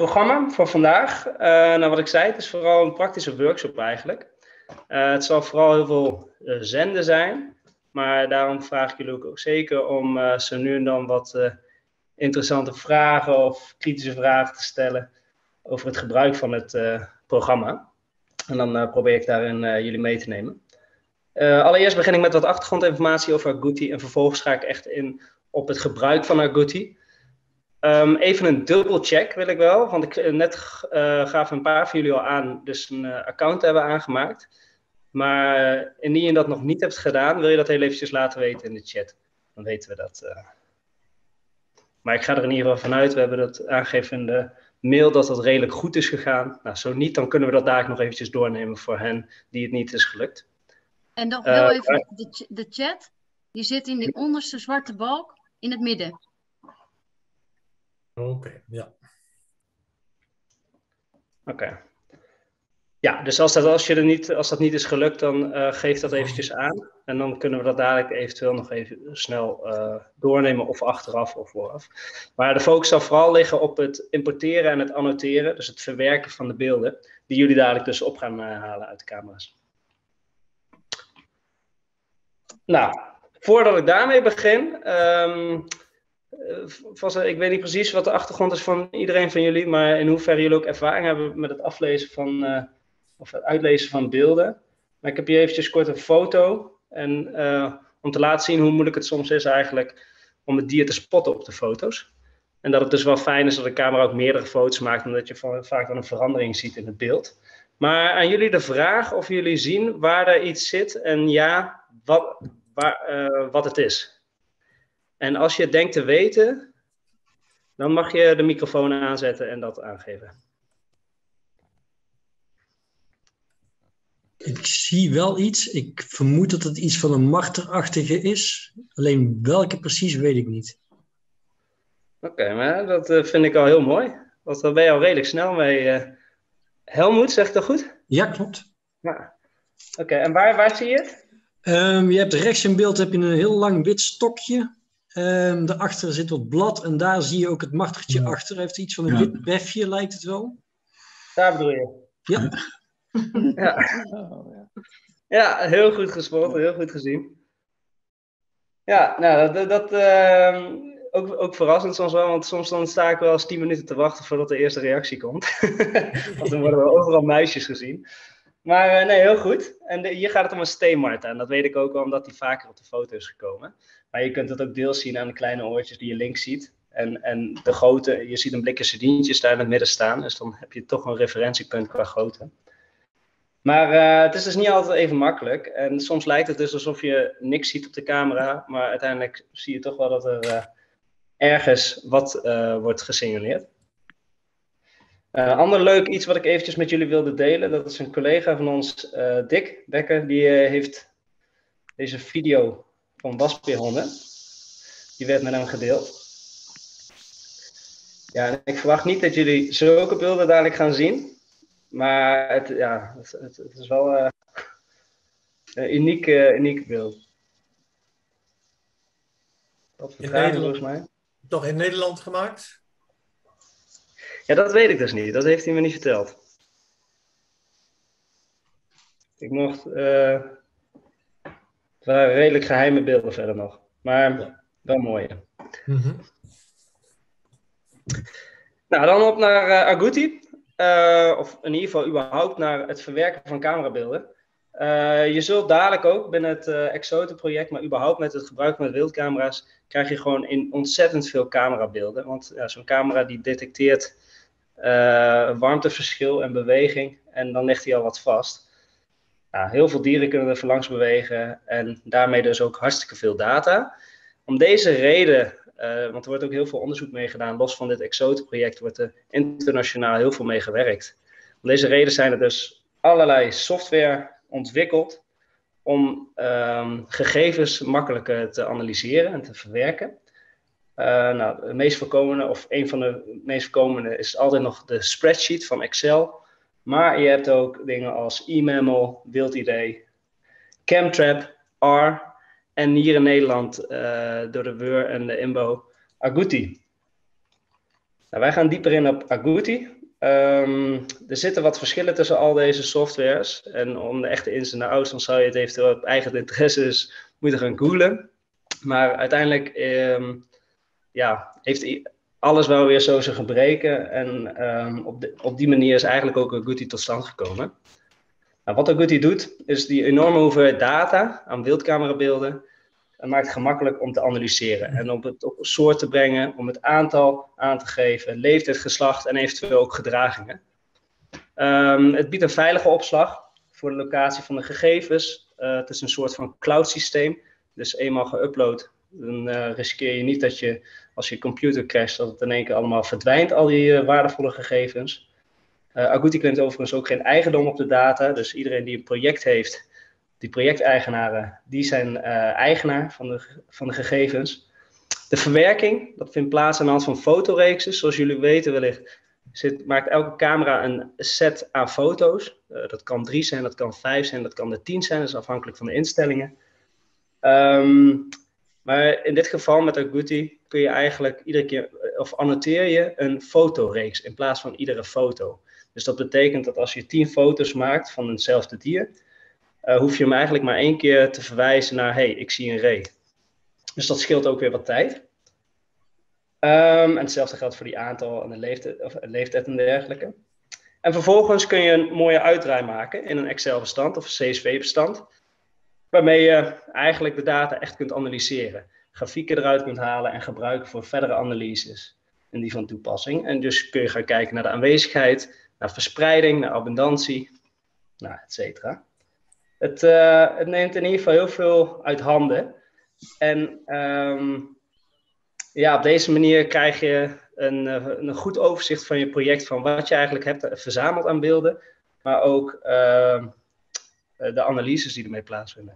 programma voor vandaag. Nou, wat ik zei, het is vooral een praktische workshop eigenlijk. Het zal vooral heel veel zenden zijn. Maar daarom vraag ik jullie ook zeker om zo nu en dan wat interessante vragen of kritische vragen te stellen over het gebruik van het programma. En dan probeer ik daarin jullie mee te nemen. Allereerst begin ik met wat achtergrondinformatie over Agouti en vervolgens ga ik echt in op het gebruik van Agouti. Even een dubbelcheck wil ik wel, want ik net gaven een paar van jullie al aan, dus een account hebben aangemaakt. Maar indien je dat nog niet hebt gedaan, wil je dat heel eventjes laten weten in de chat. Dan weten we dat. Maar ik ga er in ieder geval vanuit, we hebben dat aangegeven in de mail dat dat redelijk goed is gegaan. Nou, zo niet, dan kunnen we dat daar nog eventjes doornemen voor hen die het niet is gelukt. En nog heel even, de chat, die zit in die onderste zwarte balk in het midden. Oké, ja. Oké. Ja, dus als dat niet is gelukt, dan geef dat eventjes aan. En dan kunnen we dat dadelijk eventueel nog even snel doornemen of achteraf of vooraf. Maar de focus zal vooral liggen op het importeren en het annoteren. Dus het verwerken van de beelden, die jullie dadelijk dus op gaan halen uit de camera's. Nou, voordat ik daarmee begin... ik weet niet precies wat de achtergrond is van iedereen van jullie, maar in hoeverre jullie ook ervaring hebben met het aflezen van, of het uitlezen van beelden. Maar ik heb hier eventjes kort een foto en om te laten zien hoe moeilijk het soms is eigenlijk om het dier te spotten op de foto's. En dat het dus wel fijn is dat de camera ook meerdere foto's maakt, omdat je vaak dan een verandering ziet in het beeld. Maar aan jullie de vraag of jullie zien waar er iets zit en ja, wat het is. En als je het denkt te weten, dan mag je de microfoon aanzetten en dat aangeven. Ik zie wel iets. Ik vermoed dat het iets van een marterachtige is. Alleen welke precies weet ik niet. Oké, maar dat vind ik al heel mooi. Want daar ben je al redelijk snel mee. Helmoet, zeg ik dat goed? Ja, klopt. Ja. Oké, en waar zie je het? Je hebt rechts in beeld heb je een heel lang wit stokje. Daarachter zit wat blad en daar zie je ook het martertje achter. Heeft iets van een wit befje, lijkt het wel. Daar bedoel je? Ja. Ja, heel goed gesproken, heel goed gezien. Ja, nou, ook verrassend soms wel, want soms dan sta ik wel eens 10 minuten te wachten voordat de eerste reactie komt. Want dan worden we overal muisjes gezien. Maar nee, heel goed. En hier gaat het om een steenmarter. En dat weet ik ook wel, omdat die vaker op de foto is gekomen. Maar je kunt het ook deels zien aan de kleine oortjes die je links ziet. En de grootte, je ziet een blikje sardientjes daar in het midden staan. Dus dan heb je toch een referentiepunt qua grootte. Maar het is dus niet altijd even makkelijk. En soms lijkt het dus alsof je niks ziet op de camera. Maar uiteindelijk zie je toch wel dat er ergens wat wordt gesignaleerd. Ander leuk iets wat ik eventjes met jullie wilde delen. Dat is een collega van ons, Dick Becker. Die heeft deze video van wasbeerhonden. Die werd met hem gedeeld. Ja, en ik verwacht niet dat jullie zulke beelden dadelijk gaan zien. Maar het is wel een uniek beeld. Wat vertraging volgens mij. Toch in Nederland gemaakt? Ja, dat weet ik dus niet. Dat heeft hij me niet verteld. Ik mocht... het waren redelijk geheime beelden verder nog. Maar wel mooie. Nou, dan op naar Agouti. Of in ieder geval überhaupt naar het verwerken van camerabeelden. Je zult dadelijk ook binnen het Exoten-project, maar überhaupt met het gebruik van wildcamera's, krijg je gewoon in ontzettend veel camerabeelden. Want zo'n camera die detecteert warmteverschil en beweging en dan legt hij al wat vast. Heel veel dieren kunnen er voorlangs bewegen en daarmee dus ook hartstikke veel data. Om deze reden, want er wordt ook heel veel onderzoek mee gedaan, los van dit Exoten-project wordt er internationaal heel veel mee gewerkt. Om deze reden zijn er dus allerlei software ontwikkeld om gegevens makkelijker te analyseren en te verwerken. De meest voorkomende, of een van de meest voorkomende, is altijd nog de spreadsheet van Excel. Maar je hebt ook dingen als eMammal, WildID, Camtrap, R en hier in Nederland door de WUR en de INBO, Agouti. Nou, wij gaan dieper in op Agouti. Er zitten wat verschillen tussen al deze softwares. En om de echte ins en outs, dan zou je het eventueel op eigen interesse moeten gaan googlen. Maar uiteindelijk heeft alles wel weer zo zijn gebreken. En op die manier is eigenlijk ook Agouti tot stand gekomen. Nou, wat Agouti doet, is die enorme hoeveelheid data aan wildcamerabeelden maakt het gemakkelijk om te analyseren en om het op een soort te brengen, om het aantal aan te geven, leeftijd, geslacht en eventueel ook gedragingen. Het biedt een veilige opslag voor de locatie van de gegevens. Het is een soort van cloud systeem, dus eenmaal geüpload, dan riskeer je niet dat je, als je computer crasht, dat het in één keer allemaal verdwijnt, al die waardevolle gegevens. Agouti claimt overigens ook geen eigendom op de data, dus iedereen die een project heeft, die projecteigenaren, die zijn eigenaar van de gegevens. De verwerking, dat vindt plaats aan de hand van fotoreeksen. Zoals jullie weten wellicht, maakt elke camera een set aan foto's. Dat kan 3 zijn, dat kan 5 zijn, dat kan er 10 zijn. Dat is afhankelijk van de instellingen. Maar in dit geval met Agouti kun je eigenlijk iedere keer, of annoteer je een fotoreeks in plaats van iedere foto. Dus dat betekent dat als je 10 foto's maakt van hetzelfde dier, hoef je hem eigenlijk maar 1 keer te verwijzen naar, hey, ik zie een ree. Dus dat scheelt ook weer wat tijd. En hetzelfde geldt voor die aantal en de leeftijd en dergelijke. En vervolgens kun je een mooie uitdraai maken in een Excel-bestand of een CSV-bestand, waarmee je eigenlijk de data echt kunt analyseren. Grafieken eruit kunt halen en gebruiken voor verdere analyses en die van toepassing. En dus kun je gaan kijken naar de aanwezigheid, naar verspreiding, naar abundantie, nou, et cetera. Het neemt in ieder geval heel veel uit handen. En op deze manier krijg je een goed overzicht van je project, van wat je eigenlijk hebt verzameld aan beelden, maar ook de analyses die ermee plaatsvinden.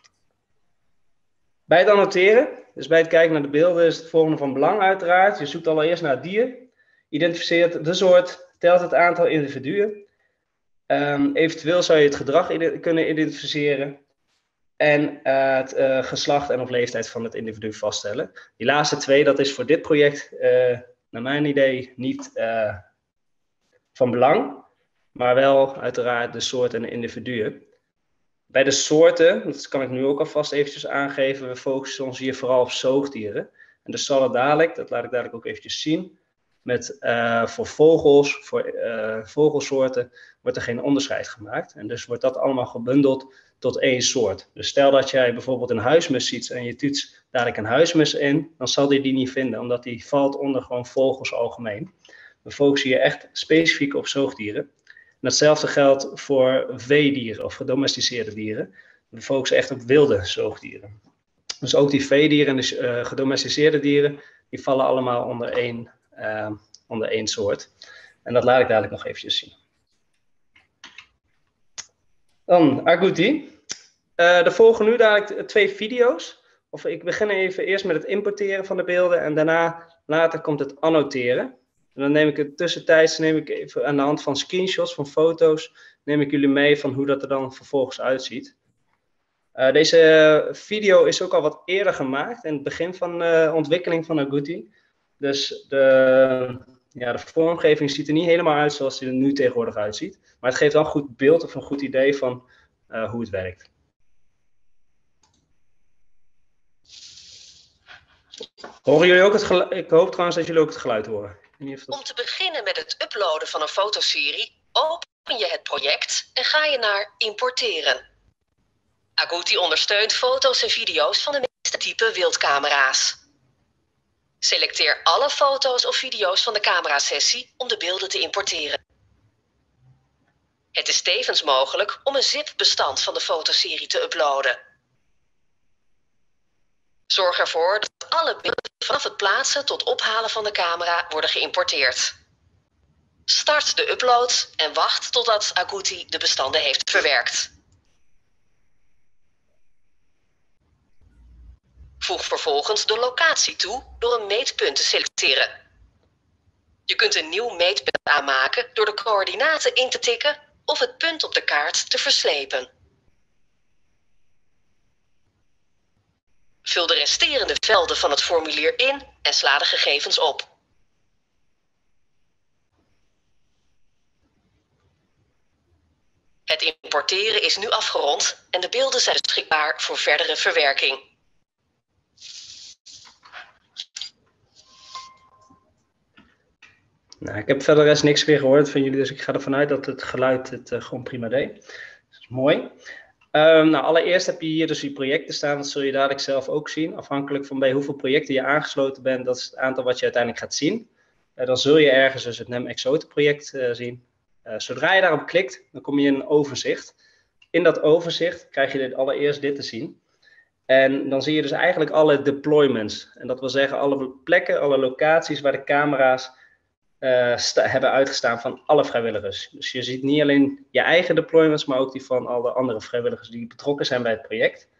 Bij het annoteren, dus bij het kijken naar de beelden, is het volgende van belang uiteraard. Je zoekt allereerst naar het dier, identificeert de soort, telt het aantal individuen. Eventueel zou je het gedrag kunnen identificeren en het geslacht en of leeftijd van het individu vaststellen. Die laatste 2, dat is voor dit project naar mijn idee niet van belang, maar wel uiteraard de soort en de individuen. Bij de soorten, dat kan ik nu ook alvast eventjes aangeven, we focussen ons hier vooral op zoogdieren. En dus zal het dadelijk, dat laat ik dadelijk ook eventjes zien, voor vogels, voor vogelsoorten, wordt er geen onderscheid gemaakt. En dus wordt dat allemaal gebundeld tot 1 soort. Dus stel dat jij bijvoorbeeld een huismus ziet en je toetst dadelijk een huismus in, dan zal die niet vinden, omdat die valt onder gewoon vogels algemeen. We focussen hier echt specifiek op zoogdieren. En hetzelfde geldt voor veedieren of gedomesticeerde dieren. We focussen echt op wilde zoogdieren. Dus ook die veedieren en de gedomesticeerde dieren, die vallen allemaal onder één soort. En dat laat ik dadelijk nog eventjes zien. Dan Agouti. Er volgen nu dadelijk 2 video's. Of ik begin even eerst met het importeren van de beelden en later komt het annoteren. En dan neem ik het tussentijds even aan de hand van screenshots, van foto's, neem ik jullie mee van hoe dat er dan vervolgens uitziet. Deze video is ook al wat eerder gemaakt, in het begin van de ontwikkeling van Agouti. Dus de vormgeving ziet er niet helemaal uit zoals die er nu tegenwoordig uitziet. Maar het geeft wel een goed beeld of een goed idee van hoe het werkt. Horen jullie ook het geluid? Ik hoop trouwens dat jullie ook het geluid horen. Om te beginnen met het uploaden van een fotoserie, open je het project en ga je naar importeren. Agouti ondersteunt foto's en video's van de meeste type wildcamera's. Selecteer alle foto's of video's van de camerasessie om de beelden te importeren. Het is tevens mogelijk om een zip-bestand van de fotoserie te uploaden. Zorg ervoor dat alle beelden vanaf het plaatsen tot ophalen van de camera worden geïmporteerd. Start de upload en wacht totdat Agouti de bestanden heeft verwerkt. Voeg vervolgens de locatie toe door een meetpunt te selecteren. Je kunt een nieuw meetpunt aanmaken door de coördinaten in te tikken of het punt op de kaart te verslepen. Vul de resterende velden van het formulier in en sla de gegevens op. Het importeren is nu afgerond en de beelden zijn beschikbaar voor verdere verwerking. Nou, ik heb verder rest niks meer gehoord van jullie, dus ik ga ervan uit dat het geluid het gewoon prima deed. Dat is mooi. Nou, allereerst heb je hier dus die projecten staan, dat zul je dadelijk zelf ook zien. Afhankelijk van bij hoeveel projecten je aangesloten bent, dat is het aantal wat je uiteindelijk gaat zien. Dan zul je ergens dus het NEM Exoten project zien. Zodra je daarop klikt, dan kom je in een overzicht. In dat overzicht krijg je allereerst dit te zien. En dan zie je dus eigenlijk alle deployments. En dat wil zeggen alle plekken, alle locaties waar de camera's hebben uitgestaan van alle vrijwilligers. Dus je ziet niet alleen je eigen deployments, maar ook die van alle andere vrijwilligers die betrokken zijn bij het project.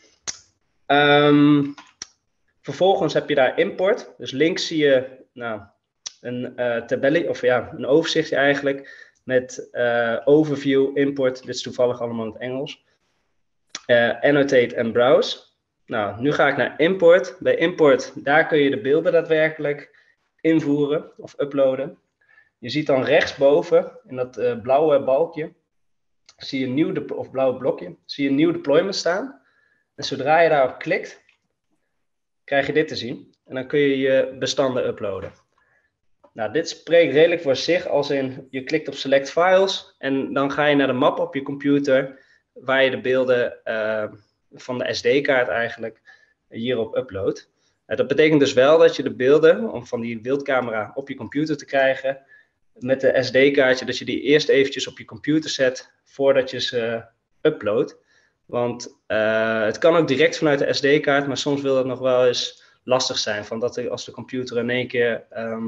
Vervolgens heb je daar import. Dus links zie je een tabelle, of ja, een overzichtje eigenlijk met overview, import. Dit is toevallig allemaal in het Engels. Annotate en browse. Nou, nu ga ik naar import. Bij import, daar kun je de beelden daadwerkelijk invoeren of uploaden. Je ziet dan rechtsboven in dat blauwe balkje, zie je een nieuw of blauwe blokje, zie je een nieuw deployment staan. En zodra je daarop klikt, krijg je dit te zien. En dan kun je je bestanden uploaden. Nou, dit spreekt redelijk voor zich, als in je klikt op select files en dan ga je naar de map op je computer waar je de beelden van de SD-kaart eigenlijk hierop uploadt. Dat betekent dus wel dat je de beelden, om van die beeldcamera op je computer te krijgen, met de SD-kaartje, dat je die eerst eventjes op je computer zet voordat je ze uploadt. Want het kan ook direct vanuit de SD-kaart, maar soms wil dat nog wel eens lastig zijn. Van dat als de computer in één keer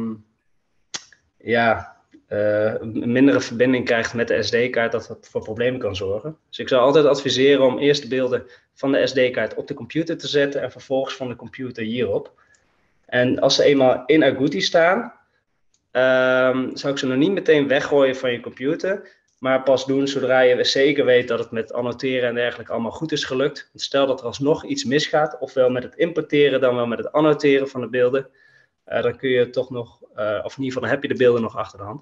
een mindere verbinding krijgt met de SD-kaart, dat dat voor problemen kan zorgen. Dus ik zou altijd adviseren om eerst de beelden van de SD-kaart op de computer te zetten en vervolgens van de computer hierop. En als ze eenmaal in Agouti staan, zou ik ze nog niet meteen weggooien van je computer, maar pas doen zodra je zeker weet dat het met annoteren en dergelijke allemaal goed is gelukt. Stel dat er alsnog iets misgaat, ofwel met het importeren dan wel met het annoteren van de beelden, dan kun je toch nog, of in ieder geval dan heb je de beelden nog achter de hand.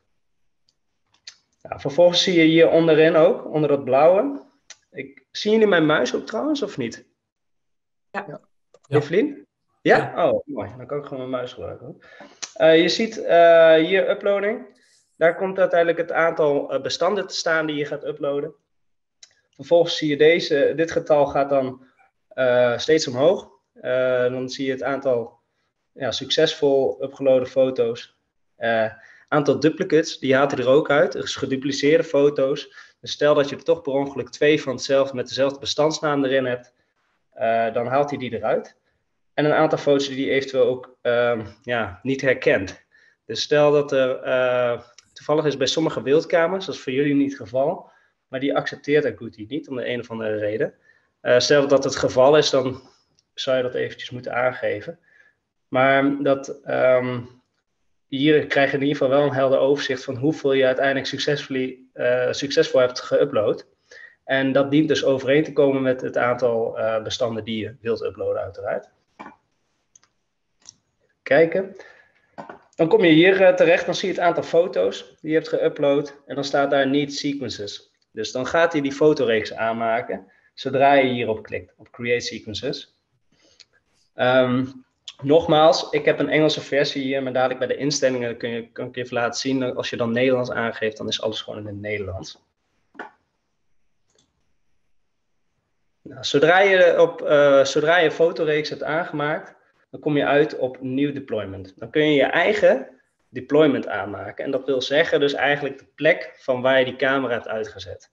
Nou, vervolgens zie je hier onderin ook, onder dat blauwe. Zien jullie mijn muis ook trouwens, of niet? Ja. Evelien? Ja? Oh, mooi. Dan kan ik gewoon mijn muis gebruiken. Je ziet hier uploading. Daar komt uiteindelijk het aantal bestanden te staan die je gaat uploaden. Vervolgens zie je dit getal gaat dan steeds omhoog. Dan zie je het aantal succesvol upgeloade foto's. Aantal duplicates, die haalt hij er ook uit. Dus gedupliceerde foto's. Dus stel dat je er toch per ongeluk 2 van hetzelfde met dezelfde bestandsnaam erin hebt. Dan haalt hij die eruit. En een aantal foto's die hij eventueel ook niet herkent. Dus stel dat er toevallig is bij sommige beeldkamers, dat is voor jullie niet het geval, maar die accepteert Agouti niet om de een of andere reden. Stel dat het geval is, dan zou je dat eventjes moeten aangeven. Maar hier krijg je in ieder geval wel een helder overzicht van hoeveel je uiteindelijk succesvol hebt geüpload. En dat dient dus overeen te komen met het aantal bestanden die je wilt uploaden uiteraard. Kijken. Dan kom je hier terecht, dan zie je het aantal foto's die je hebt geüpload. En dan staat daar need sequences. Dus dan gaat hij die fotoreeks aanmaken, zodra je hierop klikt, op create sequences. Nogmaals, ik heb een Engelse versie hier, maar dadelijk bij de instellingen kan ik je even laten zien. Als je dan Nederlands aangeeft, dan is alles gewoon in het Nederlands. Nou, zodra je fotoreeks hebt aangemaakt, dan kom je uit op nieuw deployment. Dan kun je je eigen deployment aanmaken. En dat wil zeggen dus eigenlijk de plek van waar je die camera hebt uitgezet.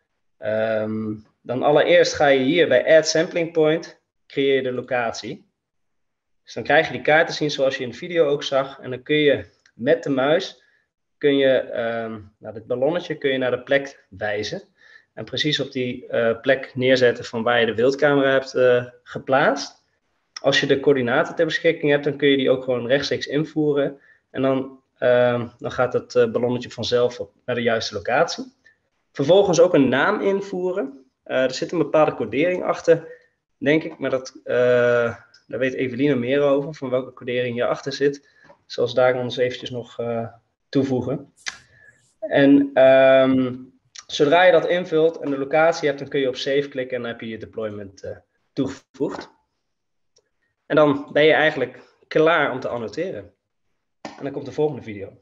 Dan allereerst ga je hier bij Add Sampling Point, creëer je de locatie. Dus dan krijg je die kaart te zien zoals je in de video ook zag. En dan kun je met de muis, dit ballonnetje kun je naar de plek wijzen. En precies op die plek neerzetten van waar je de beeldcamera hebt geplaatst. Als je de coördinaten ter beschikking hebt, dan kun je die ook gewoon rechtstreeks invoeren. En dan gaat het ballonnetje vanzelf naar de juiste locatie. Vervolgens ook een naam invoeren. Er zit een bepaalde codering achter, denk ik. Maar daar weet Eveline meer over, van welke codering hierachter zit. Zoals daar ons eventjes nog toevoegen. En Zodra je dat invult en de locatie hebt, dan kun je op save klikken en dan heb je je deployment toegevoegd. En dan ben je eigenlijk klaar om te annoteren. En dan komt de volgende video.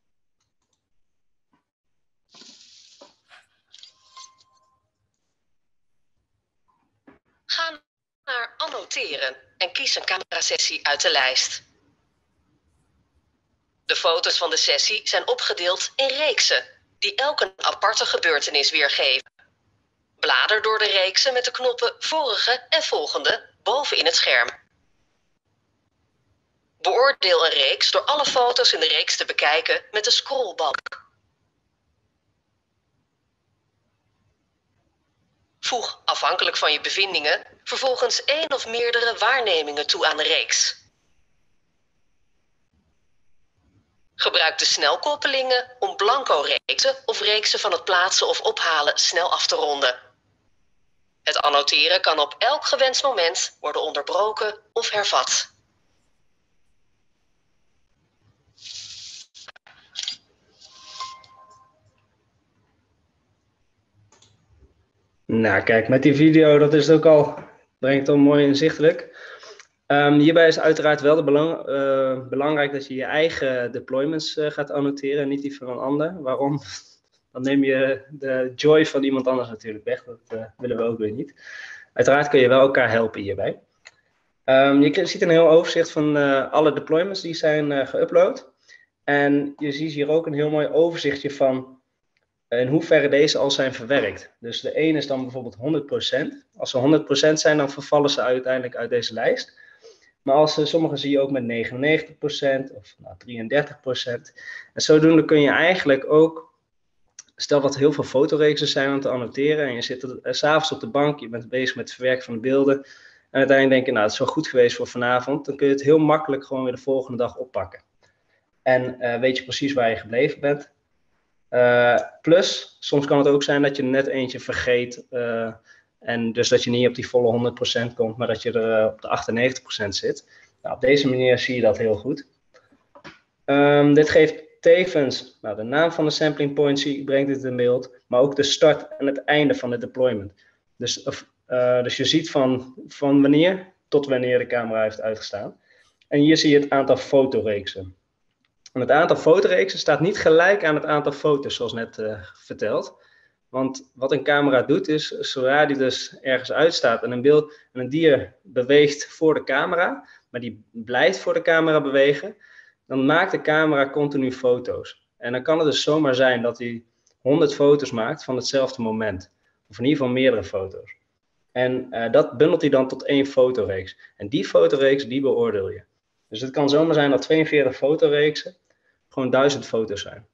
Ga naar annoteren en kies een camerasessie uit de lijst. De foto's van de sessie zijn opgedeeld in reeksen, die elk een aparte gebeurtenis weergeven. Blader door de reeksen met de knoppen vorige en volgende boven in het scherm. Beoordeel een reeks door alle foto's in de reeks te bekijken met de scrollbalk. Voeg, afhankelijk van je bevindingen, vervolgens 1 of meerdere waarnemingen toe aan de reeks. Gebruik de snelkoppelingen om blanco reeksen of reeksen van het plaatsen of ophalen snel af te ronden. Het annoteren kan op elk gewenst moment worden onderbroken of hervat. Nou, kijk, met die video, dat is het ook al, brengt het al mooi inzichtelijk. Hierbij is uiteraard wel belangrijk dat je je eigen deployments gaat annoteren en niet die van een ander. Waarom? Dan neem je de joy van iemand anders natuurlijk weg. Dat willen we ook weer niet. Uiteraard kun je wel elkaar helpen hierbij. Je ziet een heel overzicht van alle deployments die zijn geüpload. En je ziet hier ook een heel mooi overzichtje van in hoeverre deze al zijn verwerkt. Dus de ene is dan bijvoorbeeld 100%. Als ze 100% zijn, dan vervallen ze uiteindelijk uit deze lijst. Maar sommige zie je ook met 99% of 33%. En zodoende kun je eigenlijk ook, stel dat er heel veel fotoreeksen zijn om te annoteren. En je zit 's avonds op de bank, je bent bezig met het verwerken van de beelden. En uiteindelijk denk je, nou het is wel goed geweest voor vanavond. Dan kun je het heel makkelijk gewoon weer de volgende dag oppakken. En weet je precies waar je gebleven bent. Plus, soms kan het ook zijn dat je er net eentje vergeet. En dus dat je niet op die volle 100% komt, maar dat je er op de 98% zit. Nou, op deze manier zie je dat heel goed. Dit geeft tevens de naam van de sampling point, brengt dit in beeld, maar ook de start en het einde van de deployment. Dus je ziet van wanneer tot wanneer de camera heeft uitgestaan. En hier zie je het aantal fotoreeksen. En het aantal fotoreeksen staat niet gelijk aan het aantal foto's, zoals net verteld. Want wat een camera doet is, zodra die dus ergens uitstaat en een dier beweegt voor de camera, maar die blijft voor de camera bewegen, dan maakt de camera continu foto's. En dan kan het dus zomaar zijn dat hij 100 foto's maakt van hetzelfde moment. Of in ieder geval meerdere foto's. En dat bundelt hij dan tot 1 fotoreeks. En die fotoreeks, die beoordeel je. Dus het kan zomaar zijn dat 42 fotoreeksen gewoon 1000 foto's zijn.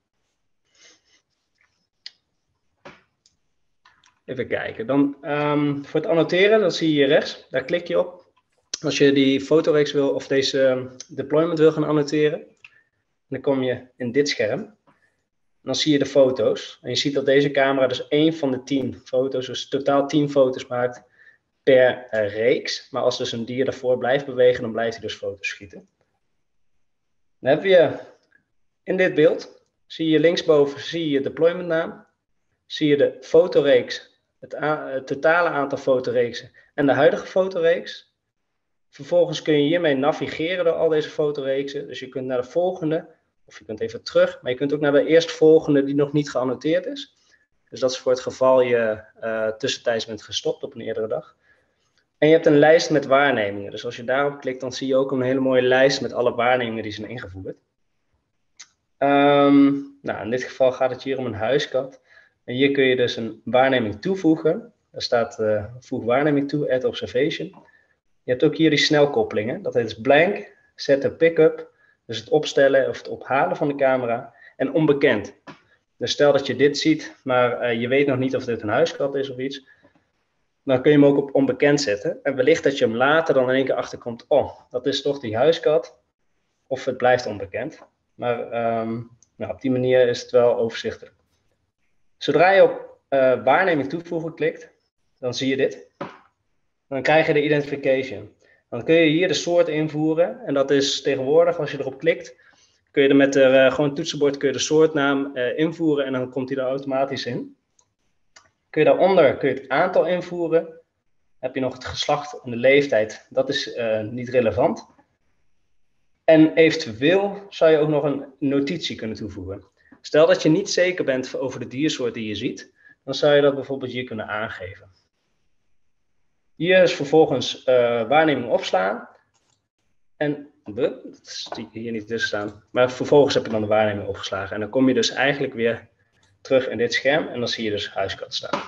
Even kijken. Dan voor het annoteren, dat zie je hier rechts. Daar klik je op. Als je die fotoreeks wil of deze deployment wil gaan annoteren, dan kom je in dit scherm. Dan zie je de foto's. En je ziet dat deze camera dus 1 van de 10 foto's, dus totaal 10 foto's maakt per reeks. Maar als dus een dier daarvoor blijft bewegen, dan blijft hij dus foto's schieten. Dan heb je in dit beeld, zie je linksboven zie je deployment naam. Zie je de fotoreeks, het totale aantal fotoreeksen en de huidige fotoreeks. Vervolgens kun je hiermee navigeren door al deze fotoreeksen. Dus je kunt naar de volgende, of je kunt even terug, maar je kunt ook naar de eerstvolgende die nog niet geannoteerd is. Dus dat is voor het geval je tussentijds bent gestopt op een eerdere dag. En je hebt een lijst met waarnemingen. Dus als je daarop klikt, dan zie je ook een hele mooie lijst met alle waarnemingen die zijn ingevoerd. In dit geval gaat het hier om een huiskat. En hier kun je dus een waarneming toevoegen. Daar staat voeg waarneming toe, add observation. Je hebt ook hier die snelkoppelingen. Dat heet blank, set a pickup. Dus het opstellen of het ophalen van de camera. En onbekend. Dus stel dat je dit ziet, maar je weet nog niet of dit een huiskat is of iets. Dan kun je hem ook op onbekend zetten. En wellicht dat je hem later dan in één keer achterkomt. Oh, dat is toch die huiskat. Of het blijft onbekend. Maar op die manier is het wel overzichtelijk. Zodra je op waarneming toevoegen klikt, dan zie je dit. Dan krijg je de identification. Dan kun je hier de soort invoeren. En dat is tegenwoordig, als je erop klikt, kun je er met gewoon toetsenbord kun je de soortnaam invoeren en dan komt hij er automatisch in. kun je daaronder het aantal invoeren. Heb je nog het geslacht en de leeftijd. Dat is niet relevant. En eventueel zou je ook nog een notitie kunnen toevoegen. Stel dat je niet zeker bent over de diersoort die je ziet, dan zou je dat bijvoorbeeld hier kunnen aangeven. Hier is vervolgens waarneming opslaan. En dat zie ik hier niet tussen staan. Maar vervolgens heb je dan de waarneming opgeslagen. En dan kom je dus eigenlijk weer terug in dit scherm. En dan zie je dus huiskat staan.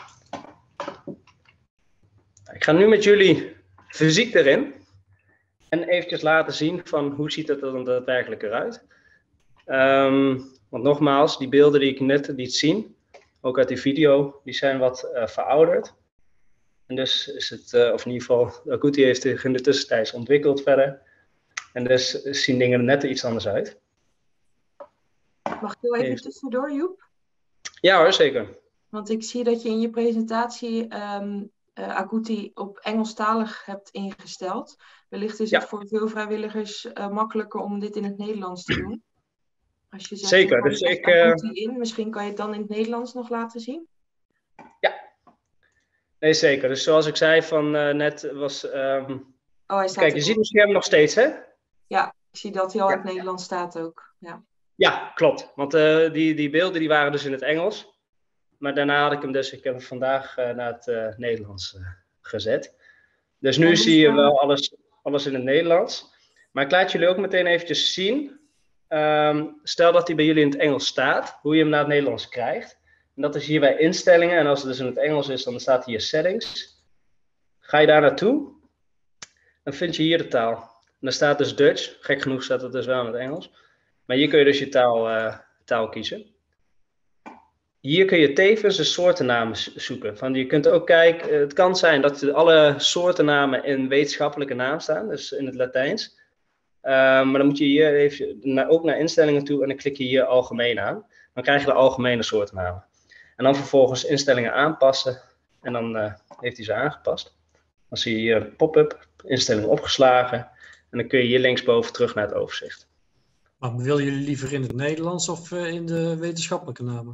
Ik ga nu met jullie fysiek erin. En eventjes laten zien van hoe ziet het er dan daadwerkelijk eruit. Want nogmaals, die beelden die ik net liet zien, ook uit die video, die zijn wat verouderd. En dus is het, of in ieder geval, Agouti heeft zich in de tussentijd ontwikkeld verder. En dus zien dingen er net iets anders uit. Mag ik heel even tussendoor, Joep? Ja hoor, zeker. Want ik zie dat je in je presentatie Agouti op Engelstalig hebt ingesteld. Wellicht is het voor veel vrijwilligers makkelijker om dit in het Nederlands te doen. Als je zegt, zeker. Dus ik, misschien kan je het dan in het Nederlands nog laten zien? Ja. Nee, zeker. Dus zoals ik zei van net was... kijk, je ziet het scherm nog steeds, hè? Ja, ik zie dat hij al in het Nederlands staat ook. Ja, ja klopt. Want die beelden die waren dus in het Engels. Maar daarna had ik hem dus, ik heb hem vandaag naar het Nederlands gezet. Dus nu zie je wel alles in het Nederlands. Maar ik laat jullie ook meteen eventjes zien. Stel dat hij bij jullie in het Engels staat, hoe je hem naar het Nederlands krijgt. En dat is hier bij instellingen. En als het dus in het Engels is, dan staat hier settings. Ga je daar naartoe, dan vind je hier de taal. En daar staat dus Dutch. Gek genoeg staat het dus wel in het Engels. Maar hier kun je dus je taal kiezen. Hier kun je tevens de soortennamen zoeken. Je kunt ook kijken, het kan zijn dat alle soortennamen in wetenschappelijke naam staan, dus in het Latijns. Maar dan moet je hier even ook naar instellingen toe en dan klik je hier algemeen aan. Dan krijg je de algemene soortennamen. En dan vervolgens instellingen aanpassen en dan heeft hij ze aangepast. Dan zie je hier een pop-up, instellingen opgeslagen en dan kun je hier linksboven terug naar het overzicht. Maar willen jullie liever in het Nederlands of in de wetenschappelijke namen?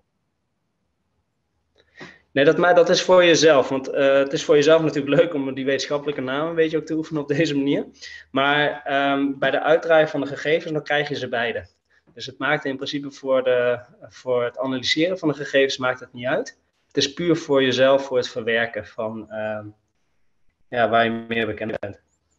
Nee, dat is voor jezelf. Want het is voor jezelf natuurlijk leuk om die wetenschappelijke namen een beetje ook te oefenen op deze manier. Maar bij de uitdraaien van de gegevens, dan krijg je ze beide. Dus het maakt in principe voor het analyseren van de gegevens maakt het niet uit. Het is puur voor jezelf, voor het verwerken van waar je meer bekend bent.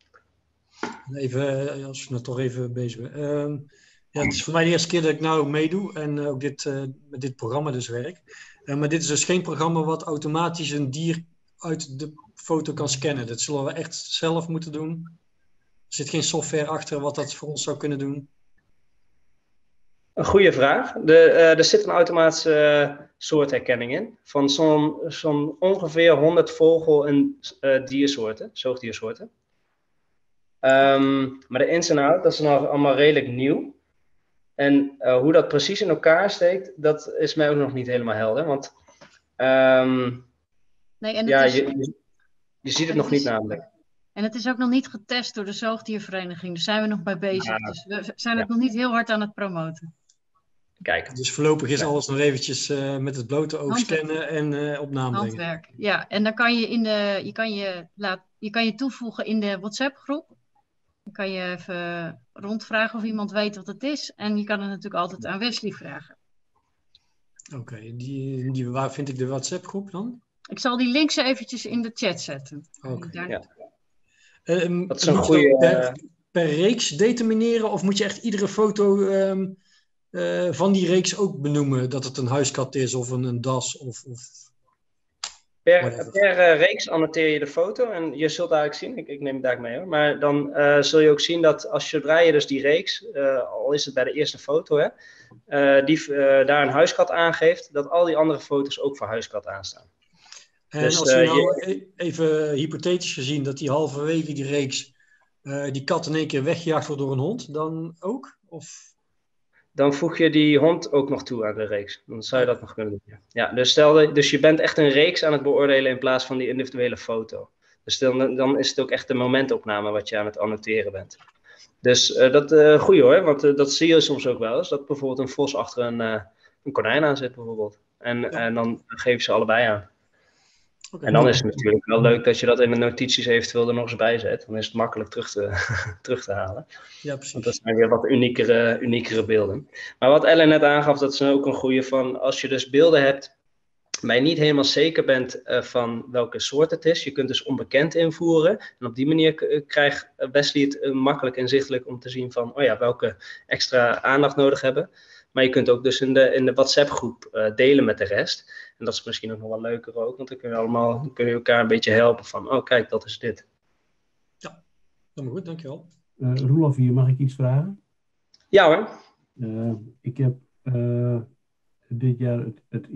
Even, als we nou toch even bezig zijn. Het is voor mij de eerste keer dat ik nou meedoe en ook met dit programma dus werk. Maar dit is dus geen programma wat automatisch een dier uit de foto kan scannen. Dat zullen we echt zelf moeten doen. Er zit geen software achter wat dat voor ons zou kunnen doen. Een goede vraag. Er zit een automatische soortherkenning in. Van zo'n ongeveer 100 vogel- en diersoorten, zoogdiersoorten. Maar de ins en out, dat is nog allemaal redelijk nieuw. En hoe dat precies in elkaar steekt, dat is mij ook nog niet helemaal helder. Want je ziet het nog niet namelijk. En het is ook nog niet getest door de zoogdiervereniging. Daar zijn we nog mee bezig. Dus we zijn het nog niet heel hard aan het promoten. Kijk. Dus voorlopig is alles nog eventjes met het blote oog scannen en op naam brengen. Handwerk, ja. En dan kan je kan je toevoegen in de WhatsApp-groep. Dan kan je even rondvragen of iemand weet wat het is. En je kan het natuurlijk altijd aan Wesley vragen. Oké, waar vind ik de WhatsApp-groep dan? Ik zal die links eventjes in de chat zetten. Okay. Ja. Dat is een goede... Per reeks determineren of moet je echt iedere foto van die reeks ook benoemen? Dat het een huiskat is of een das of... Per reeks annoteer je de foto en je zult eigenlijk zien, ik neem het eigenlijk mee hoor, maar dan zul je ook zien dat zodra je dus die reeks, al is het bij de eerste foto, daar een huiskat aangeeft, dat al die andere foto's ook voor huiskat aanstaan. En dus, als je nou even hypothetisch gezien dat die halverwege die reeks, die kat in één keer weggejaagd wordt door een hond, dan ook? Of... Dan voeg je die hond ook nog toe aan de reeks. Dan zou je dat nog kunnen doen. Ja, dus je bent echt een reeks aan het beoordelen in plaats van die individuele foto. Dus dan is het ook echt een momentopname wat je aan het annoteren bent. Dus dat goeie hoor, want dat zie je soms ook wel eens. Dat bijvoorbeeld een vos achter een konijn aan zit bijvoorbeeld. En dan geef je ze allebei aan. Oké. En dan is het natuurlijk wel leuk dat je dat in de notities eventueel er nog eens bij zet. Dan is het makkelijk terug te halen. Ja, Want precies. dat zijn weer wat uniekere beelden. Maar wat Ellen net aangaf, dat is ook een goede van als je dus beelden hebt maar je niet helemaal zeker bent van welke soort het is. Je kunt dus onbekend invoeren. En op die manier krijgt Wesley het makkelijk inzichtelijk om te zien van welke extra aandacht nodig hebben. Maar je kunt ook dus in de WhatsApp groep delen met de rest. En dat is misschien nog wel leuker ook, want dan kun je elkaar een beetje helpen van, kijk, dat is dit. Ja, helemaal goed, dankjewel. Roelof hier, mag ik iets vragen? Ja hoor. Ik heb dit jaar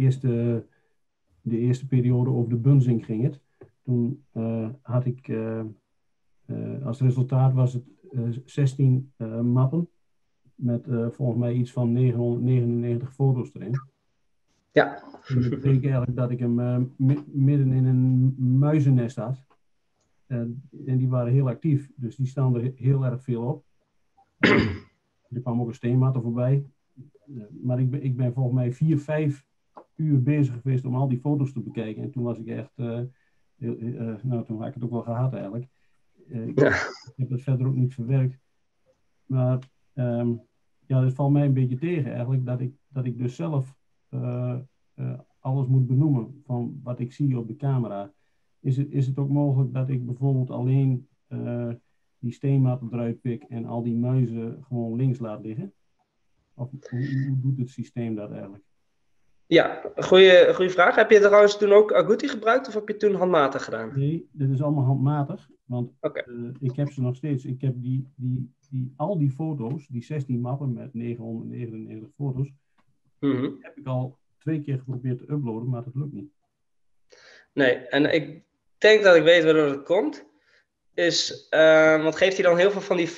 de eerste periode over de bunzing ging het. Toen had ik als resultaat was het 16 mappen met volgens mij iets van 999 foto's erin. Ja. En dat betekent eigenlijk dat ik hem midden in een muizennest had. En die waren heel actief, dus die staan er heel erg veel op. Er kwam ook een steenmatten voorbij. Maar ik ben volgens mij 4-5 uur bezig geweest om al die foto's te bekijken. En toen was ik echt, toen had ik het ook wel gehad eigenlijk. Ik heb het verder ook niet verwerkt. Maar het valt mij een beetje tegen eigenlijk dat ik dus zelf alles moet benoemen van wat ik zie op de camera. Is het ook mogelijk dat ik bijvoorbeeld alleen die steenmatten eruit pik en al die muizen gewoon links laat liggen? Of hoe doet het systeem dat eigenlijk? Ja, goede vraag. Heb je trouwens toen ook Agouti gebruikt of heb je toen handmatig gedaan? Nee, dit is allemaal handmatig. Want Okay. Ik heb ze nog steeds. Ik heb al die foto's, die 16 mappen met 999 foto's, heb ik al 2 keer geprobeerd te uploaden, maar dat lukt niet. Nee, en ik denk dat ik weet waardoor het komt. Want geeft hij dan heel veel van die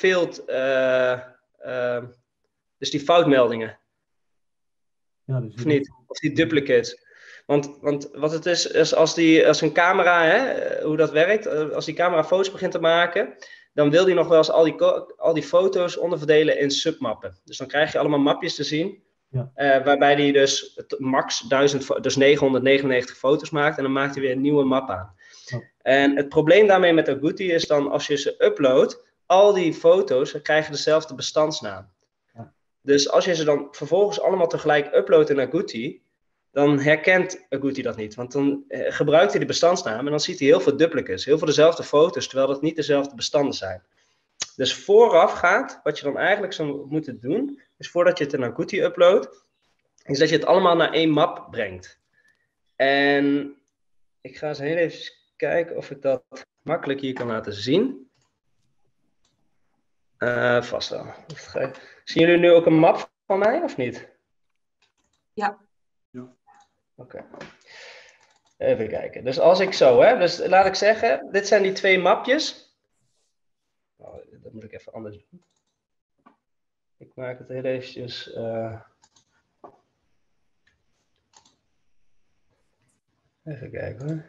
dus die foutmeldingen? Ja, dus of niet? Of die duplicates? Want wat het is als een camera, hoe dat werkt, als die camera foto's begint te maken, dan wil die nog wel eens al die foto's onderverdelen in submappen. Dus dan krijg je allemaal mapjes te zien, waarbij die dus max 999 foto's maakt en dan maakt hij weer een nieuwe map aan. Oh. En het probleem daarmee met Agouti is dan, als je ze uploadt, al die foto's krijgen dezelfde bestandsnaam. Dus als je ze dan vervolgens allemaal tegelijk uploadt in Agouti, dan herkent Agouti dat niet. Want dan gebruikt hij de bestandsnaam en dan ziet hij heel veel duplicates, heel veel dezelfde foto's, terwijl dat niet dezelfde bestanden zijn. Dus voorafgaand, wat je dan eigenlijk zou moeten doen, is voordat je het in Agouti uploadt, is dat je het allemaal naar één map brengt. En ik ga eens heel even kijken of ik dat makkelijk hier kan laten zien. Vast wel. Zien jullie nu ook een map van mij, of niet? Ja. Oké. Even kijken. Dus als ik zo, dus laat ik zeggen, dit zijn die 2 mapjes. Oh, dat moet ik even anders doen. Ik maak het heel eventjes... Even kijken hoor.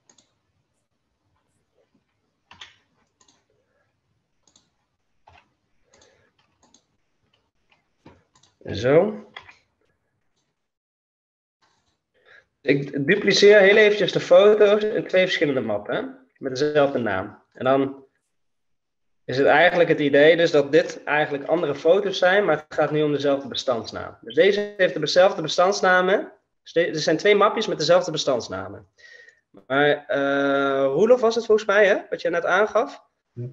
Zo. Ik dupliceer heel eventjes de foto's in 2 verschillende mappen, met dezelfde naam. En dan is het eigenlijk het idee dus dat dit eigenlijk andere foto's zijn, maar het gaat nu om dezelfde bestandsnaam. Dus deze heeft dezelfde bestandsnamen. Er zijn 2 mapjes met dezelfde bestandsnamen. Maar Roelof was het volgens mij, wat je net aangaf.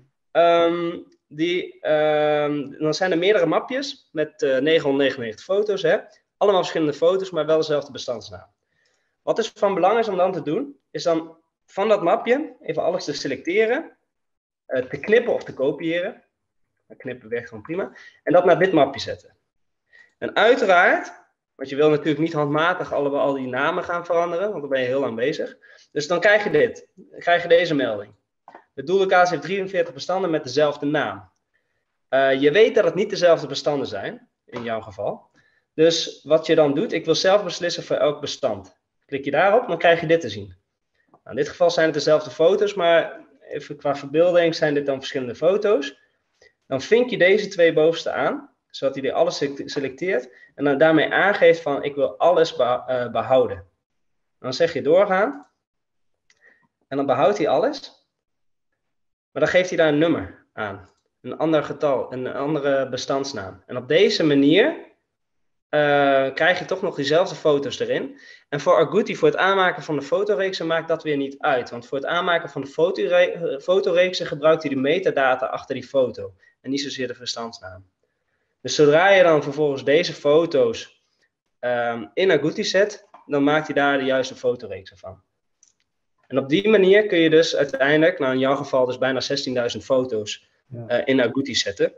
Dan zijn er meerdere mapjes met 999 foto's. Allemaal verschillende foto's, maar wel dezelfde bestandsnaam. Wat dus van belang is om dan te doen, is dan van dat mapje even alles te selecteren, te knippen of te kopiëren. Dan knippen werkt gewoon prima. En dat naar dit mapje zetten. En uiteraard, want je wil natuurlijk niet handmatig al die namen gaan veranderen, want dan ben je heel lang bezig. Dus dan krijg je dit. Dan krijg je deze melding. De doellocatie heeft 43 bestanden met dezelfde naam. Je weet dat het niet dezelfde bestanden zijn, in jouw geval. Dus wat je dan doet, ik wil zelf beslissen voor elk bestand. Klik je daarop, dan krijg je dit te zien. Nou, in dit geval zijn het dezelfde foto's, maar even qua verbeelding zijn dit dan verschillende foto's. Dan vink je deze 2 bovenste aan, zodat hij alles selecteert. En dan daarmee aangeeft van, ik wil alles behouden. Dan zeg je doorgaan. En dan behoudt hij alles. Maar dan geeft hij daar een nummer aan. Een ander getal, een andere bestandsnaam. En op deze manier krijg je toch nog diezelfde foto's erin. En voor Agouti, voor het aanmaken van de fotoreeksen, maakt dat weer niet uit. Want voor het aanmaken van de fotoreeksen gebruikt hij de metadata achter die foto. En niet zozeer de bestandsnaam. Dus zodra je dan vervolgens deze foto's in Agouti zet, dan maakt hij daar de juiste fotoreeksen van. En op die manier kun je dus uiteindelijk, nou in jouw geval dus bijna 16.000 foto's in Agouti zetten.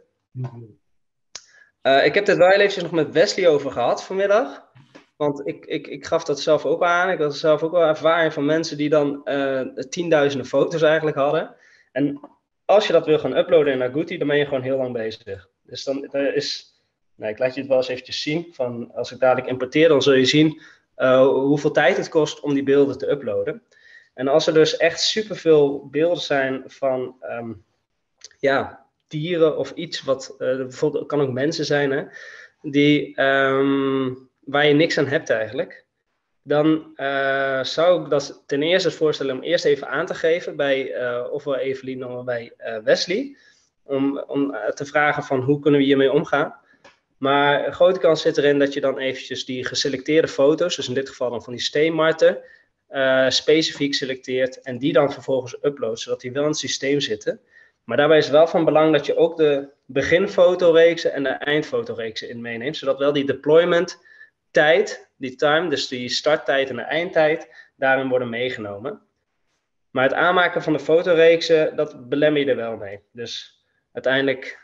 Ik heb het wel heel eventjes nog met Wesley over gehad vanmiddag. Want ik gaf dat zelf ook aan. Ik had zelf ook wel ervaring van mensen die dan tienduizenden foto's eigenlijk hadden. En als je dat wil gaan uploaden in Agouti, dan ben je gewoon heel lang bezig. Dus dan ik laat je het wel eens eventjes zien. Van, als ik dadelijk importeer, dan zul je zien hoeveel tijd het kost om die beelden te uploaden. En als er dus echt superveel beelden zijn van dieren of iets wat, bijvoorbeeld kan ook mensen zijn, hè, die, waar je niks aan hebt eigenlijk, dan zou ik dat ten eerste voorstellen om eerst even aan te geven bij ofwel Evelien of bij Wesley, om te vragen van hoe kunnen we hiermee omgaan. Maar een grote kans zit erin dat je dan eventjes die geselecteerde foto's, dus in dit geval dan van die steenmarten, specifiek selecteert en die dan vervolgens uploadt, zodat die wel in het systeem zitten. Maar daarbij is het wel van belang dat je ook de beginfotoreeksen en de eindfotoreeksen in meeneemt, zodat wel die deployment tijd, die time, dus die starttijd en de eindtijd, daarin worden meegenomen. Maar het aanmaken van de fotoreeksen, dat belemmer je er wel mee. Dus uiteindelijk,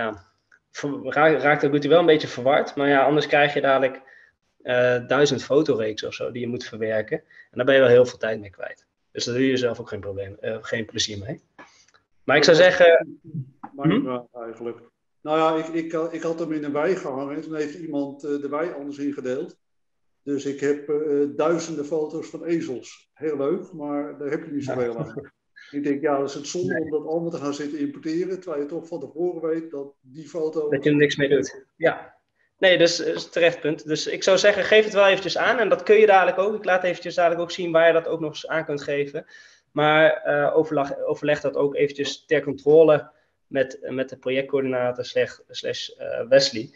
raakt Agouti wel een beetje verward, maar anders krijg je dadelijk 1000 fotoreeksen of zo die je moet verwerken. En daar ben je wel heel veel tijd mee kwijt. Dus daar doe je zelf ook geen plezier mee. Maar ik zou zeggen... Mijn vraag eigenlijk. Nou ja, ik had hem in een wei gehangen. Toen heeft iemand de wei anders ingedeeld. Dus ik heb duizenden foto's van ezels. Heel leuk, maar daar heb je niet zoveel aan. Ik denk, dat is het zonde om dat allemaal te gaan zitten importeren. Terwijl je toch van tevoren weet dat die foto... Dat je er niks mee doet. Ja. Nee, dus is terecht punt. Dus ik zou zeggen, geef het wel eventjes aan. En dat kun je dadelijk ook. Ik laat eventjes dadelijk ook zien waar je dat ook nog eens aan kunt geven. Maar overleg dat ook eventjes ter controle met de projectcoördinator / Wesley.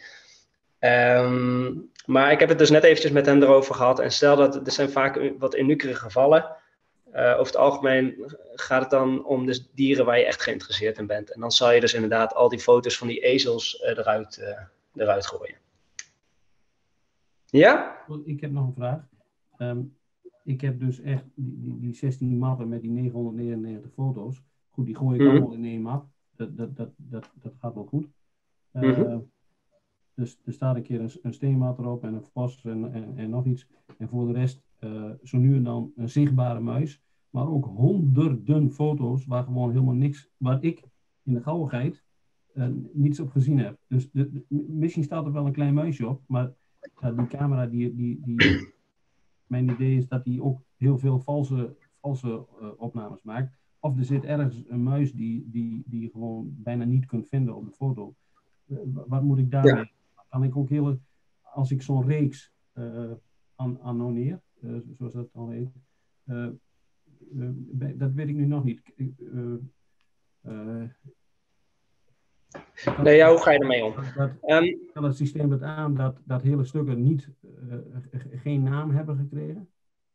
Maar ik heb het dus net eventjes met hem erover gehad. En stel dat er zijn vaak wat uniekere gevallen. Over het algemeen gaat het dan om dus dieren waar je echt geïnteresseerd in bent. En dan zal je dus inderdaad al die foto's van die ezels eruit gooien. Ja? Ik heb nog een vraag. Ik heb dus echt die 16 mappen met die 999 foto's. Goed, die gooi ik allemaal in één map. Dat gaat wel goed. Dus er staat een keer een steenmat erop en een vos en nog iets. En voor de rest zo nu en dan een zichtbare muis. Maar ook honderden foto's waar gewoon helemaal niks, waar ik in de gauwigheid niets op gezien heb. Dus misschien staat er wel een klein muisje op, maar die camera die mijn idee is dat die ook heel veel valse opnames maakt. Of er zit ergens een muis die je gewoon bijna niet kunt vinden op de foto. Wat moet ik daarmee? Ja. Kan ik ook als ik zo'n reeks annoneer, zoals dat al heet, dat weet ik nu nog niet. Hoe ga je ermee om? Kan het systeem het aan dat hele stukken geen naam hebben gekregen?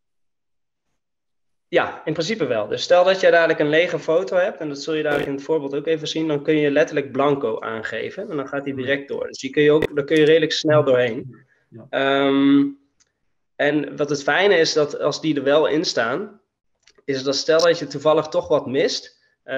Ja, in principe wel. Dus stel dat jij dadelijk een lege foto hebt, en dat zul je dadelijk in het voorbeeld ook even zien, dan kun je letterlijk blanco aangeven en dan gaat die direct door. Dus daar kun je redelijk snel doorheen. Ja. En wat het fijne is, dat als die er wel in staan, is dat stel dat je toevallig toch wat mist,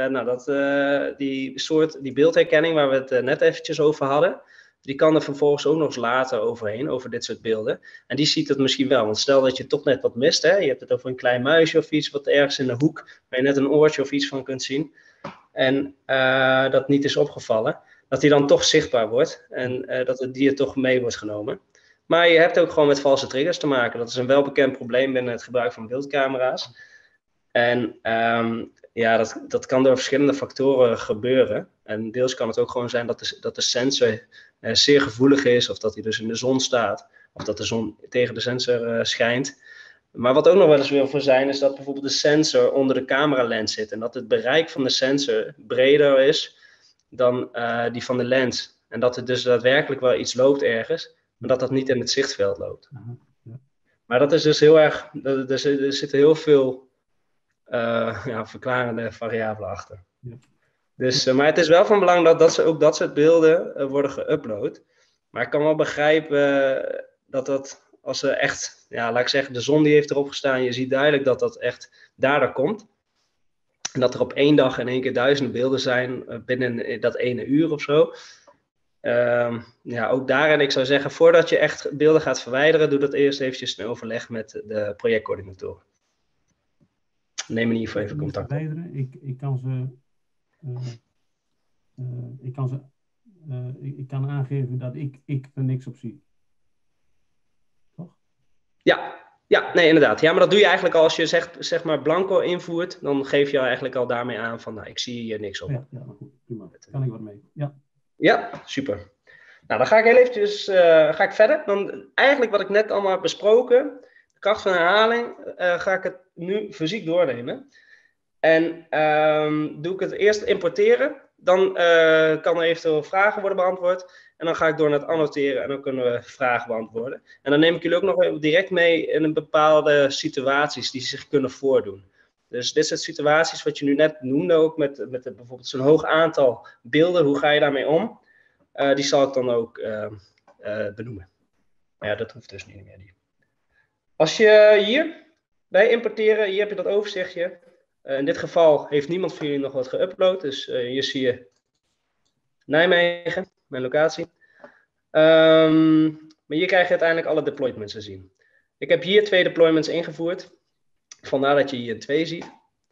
die beeldherkenning waar we het net eventjes over hadden, die kan er vervolgens ook nog eens later overheen, over dit soort beelden. En die ziet het misschien wel. Want stel dat je toch net wat mist, hè? Je hebt het over een klein muisje of iets wat ergens in de hoek, waar je net een oortje of iets van kunt zien. En dat niet is opgevallen. Dat die dan toch zichtbaar wordt. En dat het dier toch mee wordt genomen. Maar je hebt ook gewoon met valse triggers te maken. Dat is een welbekend probleem binnen het gebruik van beeldcamera's. En dat kan door verschillende factoren gebeuren. En deels kan het ook gewoon zijn dat de sensor zeer gevoelig is, of dat hij dus in de zon staat, of dat de zon tegen de sensor schijnt. Maar wat ook nog wel eens wil voor zijn, is dat bijvoorbeeld de sensor onder de cameralens zit. En dat het bereik van de sensor breder is dan die van de lens. En dat er dus daadwerkelijk wel iets loopt ergens, maar dat dat niet in het zichtveld loopt. Maar dat is dus heel erg, er zitten heel veel verklarende variabelen achter. Ja. Dus, maar het is wel van belang dat ook dat soort beelden worden geüpload. Maar ik kan wel begrijpen dat als er echt, laat ik zeggen, de zon die heeft erop gestaan, je ziet duidelijk dat dat echt daardoor komt. En dat er op 1 dag in één keer 1000 beelden zijn binnen dat 1 uur of zo. Ook daarin, ik zou zeggen, voordat je echt beelden gaat verwijderen, doe dat eerst eventjes een overleg met de projectcoördinatoren. Neem in ieder geval even contact op. Ik kan aangeven dat ik er niks op zie. Toch? Ja, nee, inderdaad. Ja, maar dat doe je eigenlijk al als je zeg maar blanco invoert, dan geef je eigenlijk al daarmee aan van, ik zie hier niks op. Ja, maar goed, prima. Kan ik wat mee? Ja, super. Nou, dan ga ik heel eventjes verder. Dan eigenlijk wat ik net allemaal heb besproken, de kracht van herhaling, ga ik het nu fysiek doornemen. En doe ik het eerst importeren, dan kan er eventueel vragen worden beantwoord. En dan ga ik door naar het annoteren en dan kunnen we vragen beantwoorden. En dan neem ik jullie ook nog direct mee in een bepaalde situaties die zich kunnen voordoen. Dus dit soort situaties wat je nu net noemde ook met bijvoorbeeld zo'n hoog aantal beelden, hoe ga je daarmee om? Die zal ik dan ook benoemen. Maar ja, dat hoeft dus niet meer. Als je hier bij importeren, hier heb je dat overzichtje. In dit geval heeft niemand van jullie nog wat geüpload. Dus hier zie je Nijmegen, mijn locatie. Maar hier krijg je uiteindelijk alle deployments te zien. Ik heb hier 2 deployments ingevoerd. Vandaar dat je hier 2 ziet.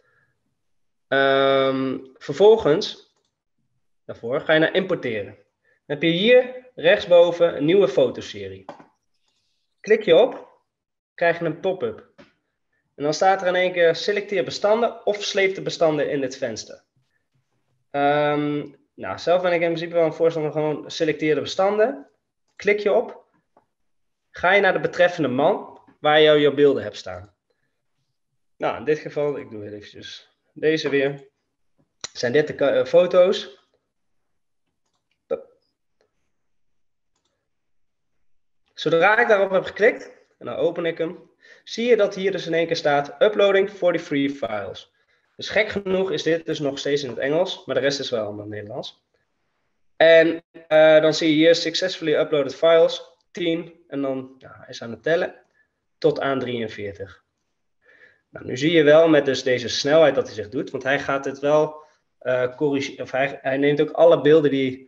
Vervolgens, daarvoor ga je naar importeren. Dan heb je hier rechtsboven een nieuwe fotoserie. Klik je op, krijg je een pop-up. En dan staat er in één keer selecteer bestanden of sleep de bestanden in dit venster. Zelf ben ik in principe wel een voorstander van gewoon selecteer de bestanden. Klik je op. Ga je naar de betreffende man waar je jouw beelden hebt staan. Nou, in dit geval, ik doe eventjes deze weer. Zijn dit de foto's? Zodra ik daarop heb geklikt, en dan open ik hem, zie je dat hier dus in één keer staat uploading 43 files. Dus gek genoeg is dit dus nog steeds in het Engels, maar de rest is wel in het Nederlands. En dan zie je hier successfully uploaded files, 10, en dan hij is aan het tellen, tot aan 43. Nou, nu zie je wel met dus deze snelheid dat hij zich doet, want hij gaat het wel corrigeren, of hij neemt ook alle beelden die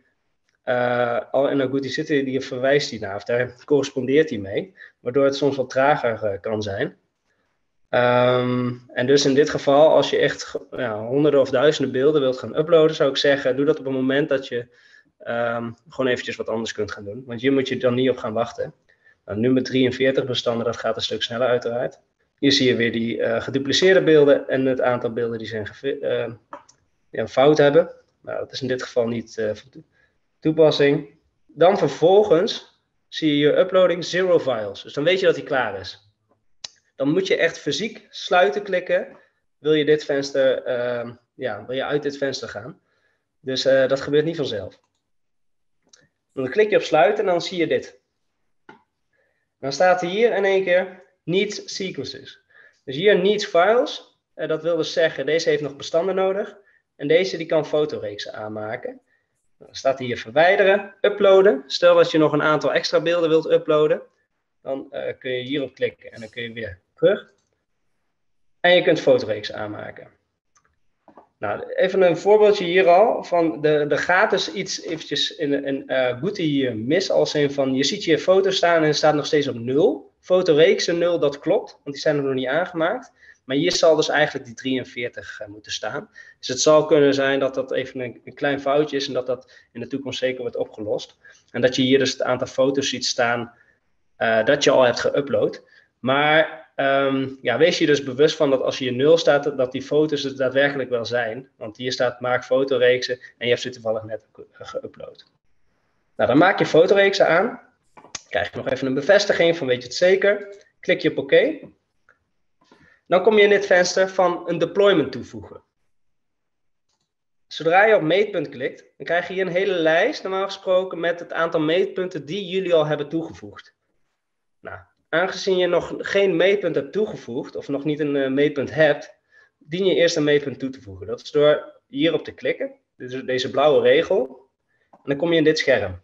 al in Agouti zitten, die verwijst hij naar, of daar correspondeert hij mee, waardoor het soms wat trager kan zijn. En dus in dit geval, als je echt honderden of duizenden beelden wilt gaan uploaden, zou ik zeggen, doe dat op een moment dat je gewoon eventjes wat anders kunt gaan doen. Want hier moet je dan niet op gaan wachten. Nou, nu met 43 bestanden, dat gaat een stuk sneller uiteraard. Hier zie je weer die gedupliceerde beelden en het aantal beelden die zijn een fout hebben. Nou, dat is in dit geval niet van toepassing. Dan vervolgens zie je hier uploading 0 files. Dus dan weet je dat hij klaar is. Dan moet je echt fysiek sluiten klikken. Wil je dit venster, wil je uit dit venster gaan. Dus dat gebeurt niet vanzelf. Dan klik je op sluiten en dan zie je dit. Dan staat er hier in één keer needs sequences. Dus hier needs files. Dat wil dus zeggen, deze heeft nog bestanden nodig. En deze die kan fotoreeksen aanmaken. Dan staat hier verwijderen, uploaden. Stel dat je nog een aantal extra beelden wilt uploaden. Dan kun je hierop klikken en dan kun je weer terug. En je kunt fotoreeksen aanmaken. Nou, even een voorbeeldje hier al. Van er gaat dus iets eventjes in Agouti mis. Als in van, je ziet hier foto's staan en het staat nog steeds op 0. Fotoreeksen 0, dat klopt. Want die zijn er nog niet aangemaakt. Maar hier zal dus eigenlijk die 43 moeten staan. Dus het zal kunnen zijn dat dat even een klein foutje is. En dat dat in de toekomst zeker wordt opgelost. En dat je hier dus het aantal foto's ziet staan dat je al hebt geüpload. Maar wees je dus bewust van dat als je hier 0 staat, dat die foto's het daadwerkelijk wel zijn. Want hier staat maak fotoreeksen en je hebt ze toevallig net geüpload. Nou, dan maak je fotoreeksen aan. Krijg je nog even een bevestiging van weet je het zeker. Klik je op oké. Dan kom je in dit venster van een deployment toevoegen. Zodra je op meetpunt klikt, dan krijg je hier een hele lijst, normaal gesproken, met het aantal meetpunten die jullie al hebben toegevoegd. Nou, aangezien je nog geen meetpunt hebt toegevoegd, of nog niet een meetpunt hebt, dien je eerst een meetpunt toe te voegen. Dat is door hierop te klikken, dus deze blauwe regel, en dan kom je in dit scherm.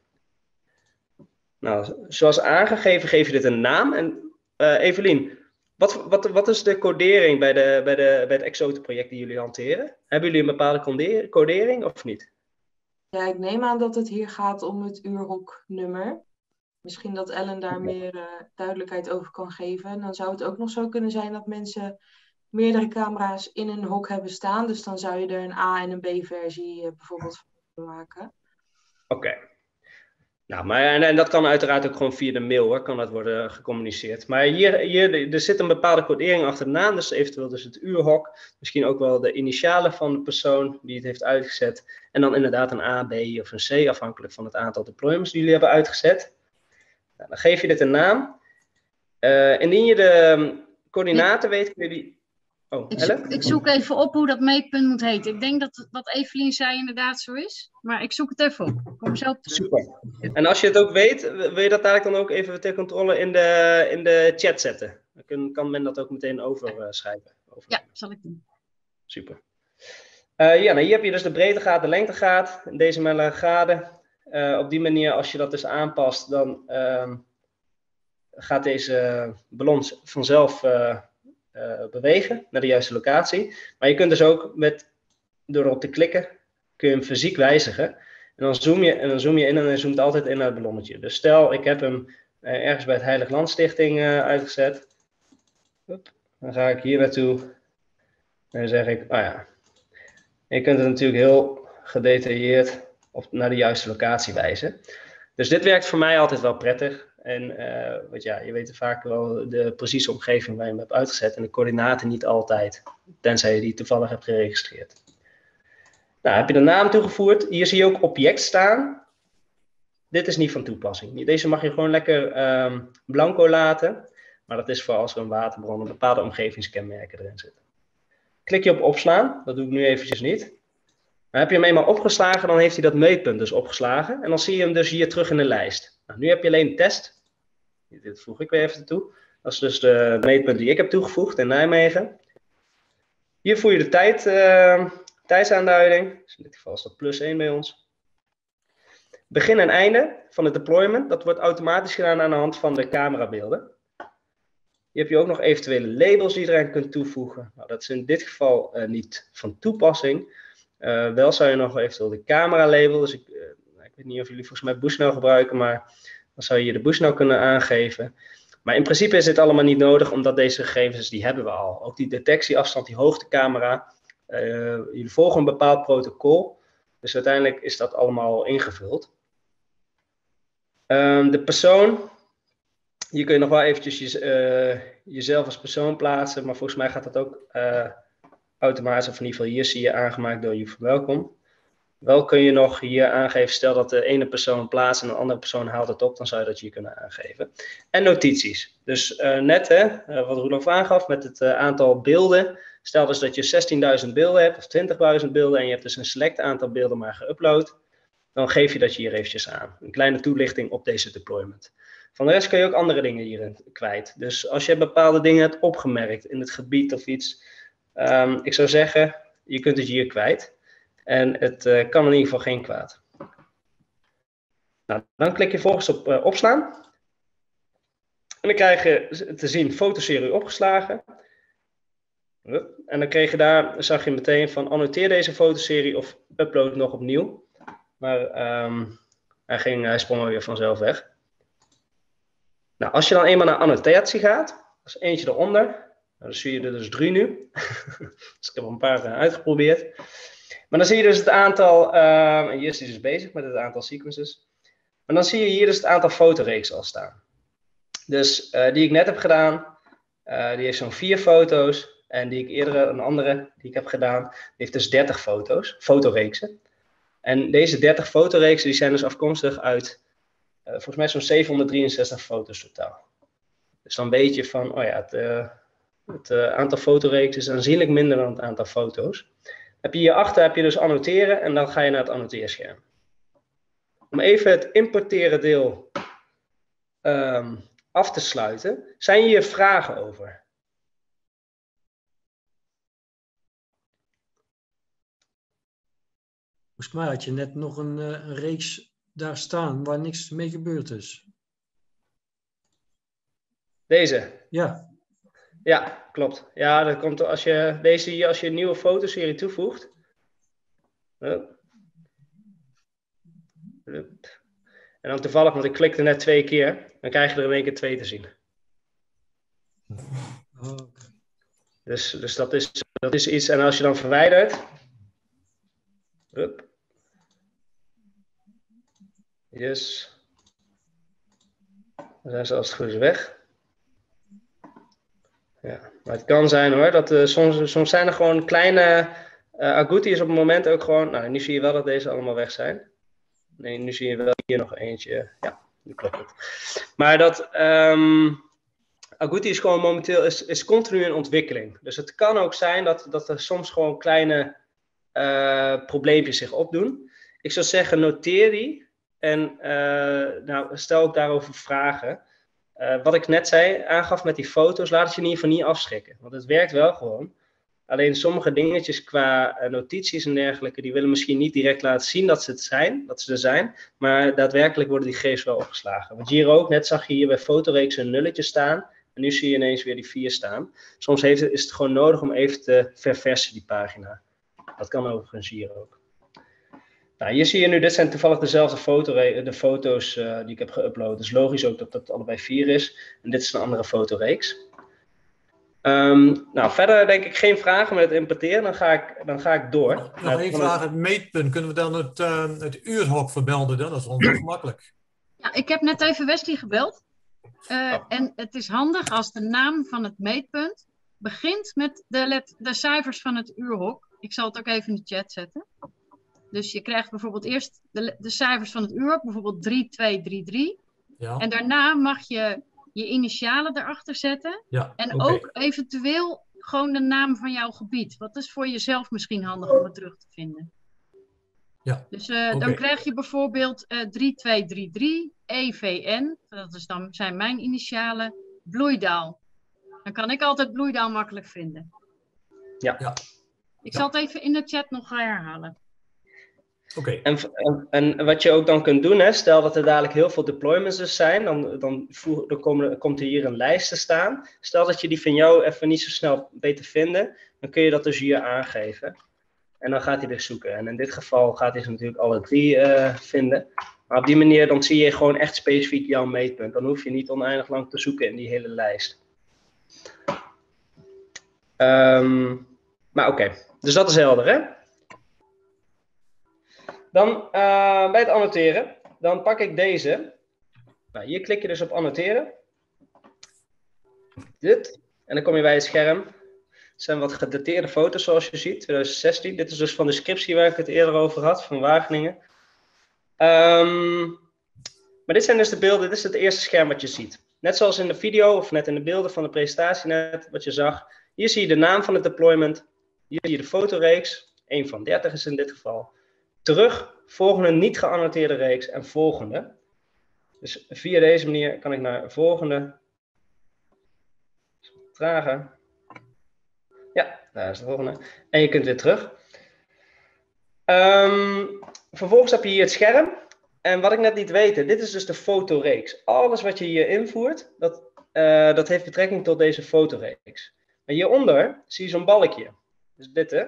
Nou, zoals aangegeven geef je dit een naam. En Evelien, wat is de codering bij het Exoten-project die jullie hanteren? Hebben jullie een bepaalde codering of niet? Ja, ik neem aan dat het hier gaat om het uurhoknummer. Misschien dat Ellen daar meer duidelijkheid over kan geven. En dan zou het ook nog zo kunnen zijn dat mensen meerdere camera's in een hok hebben staan. Dus dan zou je er een A- en een B-versie bijvoorbeeld van kunnen maken. Oké. Nou, en dat kan uiteraard ook gewoon via de mail, hoor, kan dat worden gecommuniceerd. Maar er zit een bepaalde codering achter de naam, dus eventueel dus het uurhok, misschien ook wel de initialen van de persoon die het heeft uitgezet. En dan inderdaad een A, B of een C, afhankelijk van het aantal deployments die jullie hebben uitgezet. Nou, dan geef je dit een naam. Indien je de coördinaten weet, kun je die... Oh, ik zoek even op hoe dat meetpunt moet heten. Ik denk dat wat Evelien zei inderdaad zo is. Maar ik zoek het even op. Ik kom zelf terug. Super. En als je het ook weet, wil je dat dadelijk dan ook even ter controle in de chat zetten? Dan kan men dat ook meteen overschrijven. Ja, zal ik doen. Super. Nou, hier heb je dus de breedtegraad, de lengtegraad. In deze graden. Op die manier, als je dat dus aanpast, dan gaat deze ballon vanzelf bewegen naar de juiste locatie. Maar je kunt dus ook door erop te klikken, kun je hem fysiek wijzigen. En dan zoom je in en hij zoomt altijd in naar het ballonnetje. Dus stel, ik heb hem ergens bij het Heilig Land Stichting uitgezet. Dan ga ik hier naartoe. En dan zeg ik, oh ja. Je kunt het natuurlijk heel gedetailleerd naar de juiste locatie wijzen. Dus dit werkt voor mij altijd wel prettig. En je weet vaak wel de precieze omgeving waar je hem hebt uitgezet. En de coördinaten niet altijd. Tenzij je die toevallig hebt geregistreerd. Nou, heb je de naam toegevoegd. Hier zie je ook object staan. Dit is niet van toepassing. Deze mag je gewoon lekker blanco laten. Maar dat is voor als er een waterbron een bepaalde omgevingskenmerken erin zitten. Klik je op opslaan. Dat doe ik nu eventjes niet. Maar heb je hem eenmaal opgeslagen, dan heeft hij dat meetpunt dus opgeslagen. En dan zie je hem dus hier terug in de lijst. Nou, nu heb je alleen test. Dit voeg ik weer even toe. Dat is dus de meetpunt die ik heb toegevoegd in Nijmegen. Hier voer je de tijdsaanduiding. Dus in dit geval is dat +1 bij ons. Begin en einde van het deployment. Dat wordt automatisch gedaan aan de hand van de camerabeelden. Hier heb je ook nog eventuele labels die je eraan kunt toevoegen. Nou, dat is in dit geval niet van toepassing. Wel zou je nog eventueel de camera label. Dus ik weet niet of jullie volgens mij Bushnell gebruiken, maar dan zou je hier de Bushnell kunnen aangeven. Maar in principe is dit allemaal niet nodig, omdat deze gegevens, die hebben we al. Ook die detectieafstand, die hoogtecamera. Jullie volgen een bepaald protocol. Dus uiteindelijk is dat allemaal ingevuld. De persoon. Hier kun je nog wel eventjes jezelf als persoon plaatsen. Maar volgens mij gaat dat ook automatisch. Of in ieder geval hier zie je aangemaakt door Joep Welkom. Wel kun je nog hier aangeven, stel dat de ene persoon plaatst en een andere persoon haalt het op, dan zou je dat hier kunnen aangeven. En notities. Dus net wat Roelof aangaf met het aantal beelden. Stel dus dat je 16.000 beelden hebt of 20.000 beelden en je hebt dus een select aantal beelden maar geüpload. Dan geef je dat hier eventjes aan. Een kleine toelichting op deze deployment. Van de rest kun je ook andere dingen hierin kwijt. Dus als je bepaalde dingen hebt opgemerkt in het gebied of iets. Ik zou zeggen, je kunt het hier kwijt. En het kan in ieder geval geen kwaad. Nou, dan klik je volgens op opslaan. En dan krijg je te zien fotoserie opgeslagen. En dan kreeg je zag je meteen van annoteer deze fotoserie of upload nog opnieuw. Maar hij sprong weer vanzelf weg. Nou, als je dan eenmaal naar annotatie gaat, dat is eentje eronder. Nou, dan zie je er dus 3 nu. Dus ik heb er een paar uitgeprobeerd. Maar dan zie je dus het aantal, en hier is hij dus bezig met het aantal sequences. Maar dan zie je hier dus het aantal fotoreeksen al staan. Dus die ik net heb gedaan, die heeft zo'n 4 foto's. En die ik eerder, een andere die ik heb gedaan, die heeft dus 30 fotoreeksen. En deze 30 fotoreeksen die zijn dus afkomstig uit, volgens mij zo'n 763 foto's totaal. Dus dan weet je van, oh ja, Het aantal fotoreeks is aanzienlijk minder dan het aantal foto's. Hierachter heb je dus annoteren en dan ga je naar het annoteerscherm. Om even het importeren deel af te sluiten, zijn hier vragen over? Volgens mij had je net nog een reeks daar staan waar niks mee gebeurd is. Deze? Ja. Ja, klopt. Ja, dat komt als je deze hier, als je een nieuwe fotoserie toevoegt. En dan toevallig, want ik klikte net 2 keer, dan krijg je er in één keer 2 te zien. Oh, Dus dat is iets, en als je dan verwijdert. Yes. Dan zijn ze als het goed is weg. Ja, maar het kan zijn hoor, dat soms zijn er gewoon kleine... Agouti is op het moment ook gewoon... Nou, nu zie je wel dat deze allemaal weg zijn. Nee, nu zie je wel hier nog eentje. Ja, nu klopt het. Maar dat... Agouti is gewoon momenteel is continu in ontwikkeling. Dus het kan ook zijn dat er soms gewoon kleine probleempjes zich opdoen. Ik zou zeggen, noteer die. En stel ook daarover vragen. Wat ik net aangaf met die foto's, laat het je in ieder geval niet afschrikken. Want het werkt wel gewoon. Alleen sommige dingetjes qua notities en dergelijke, die willen misschien niet direct laten zien dat ze er zijn. Maar daadwerkelijk worden die gegevens wel opgeslagen. Want hier ook, net zag je hier bij fotoreeks een nulletje staan. En nu zie je ineens weer die 4 staan. Soms is het gewoon nodig om even te verversen, die pagina. Dat kan overigens hier ook. Nou, hier zie je nu, dit zijn toevallig dezelfde de foto's die ik heb geüpload. Dus logisch ook dat dat allebei 4 is. En dit is een andere fotoreeks. Nou, verder denk ik geen vragen met het importeren. Dan ga ik door. Nog één vraag, het meetpunt. Kunnen we dan het uurhok vermelden dan? Dat is wel gemakkelijk. Ja, ik heb net even Wesley gebeld. En het is handig als de naam van het meetpunt begint met de cijfers van het uurhok. Ik zal het ook even in de chat zetten. Dus je krijgt bijvoorbeeld eerst de cijfers van het uurhok, bijvoorbeeld 3233. Ja. En daarna mag je je initialen erachter zetten. Ja, en okay. ook eventueel gewoon de naam van jouw gebied. Wat is voor jezelf misschien handig om het terug te vinden. Ja. Dus dan krijg je bijvoorbeeld 3233 EVN. Zijn mijn initialen. Bloeidaal. Dan kan ik altijd Bloeidaal makkelijk vinden. Ja. Ik zal het even in de chat nog herhalen. Okay. En wat je ook dan kunt doen, hè, stel dat er dadelijk heel veel deployments dus zijn, dan komt er hier een lijst te staan. Stel dat je die van jou even niet zo snel weet te vinden, dan kun je dat dus hier aangeven. En dan gaat hij dus zoeken. En in dit geval gaat hij ze natuurlijk alle 3 vinden. Maar op die manier dan zie je gewoon echt specifiek jouw meetpunt. Dan hoef je niet oneindig lang te zoeken in die hele lijst. Maar oké, dus dat is helder, hè? Dan bij het annoteren, dan pak ik deze. Nou, hier klik je dus op annoteren. Dit. En dan kom je bij het scherm. Het zijn wat gedateerde foto's zoals je ziet, 2016. Dit is dus van de scriptie waar ik het eerder over had, van Wageningen. Maar dit zijn dus de beelden, dit is het eerste scherm wat je ziet. Net zoals in de video of net in de beelden van de presentatie net, wat je zag. Hier zie je de naam van het deployment. Hier zie je de fotoreeks. 1 van 30 is in dit geval. Terug, volgende niet geannoteerde reeks en volgende. Dus via deze manier kan ik naar volgende. Tragen. Ja, daar is de volgende. En je kunt weer terug. Vervolgens heb je hier het scherm. En wat ik net niet weet, dit is dus de fotoreeks. Alles wat je hier invoert, dat heeft betrekking tot deze fotoreeks. Maar hieronder zie je zo'n balkje. Dus dit, hè.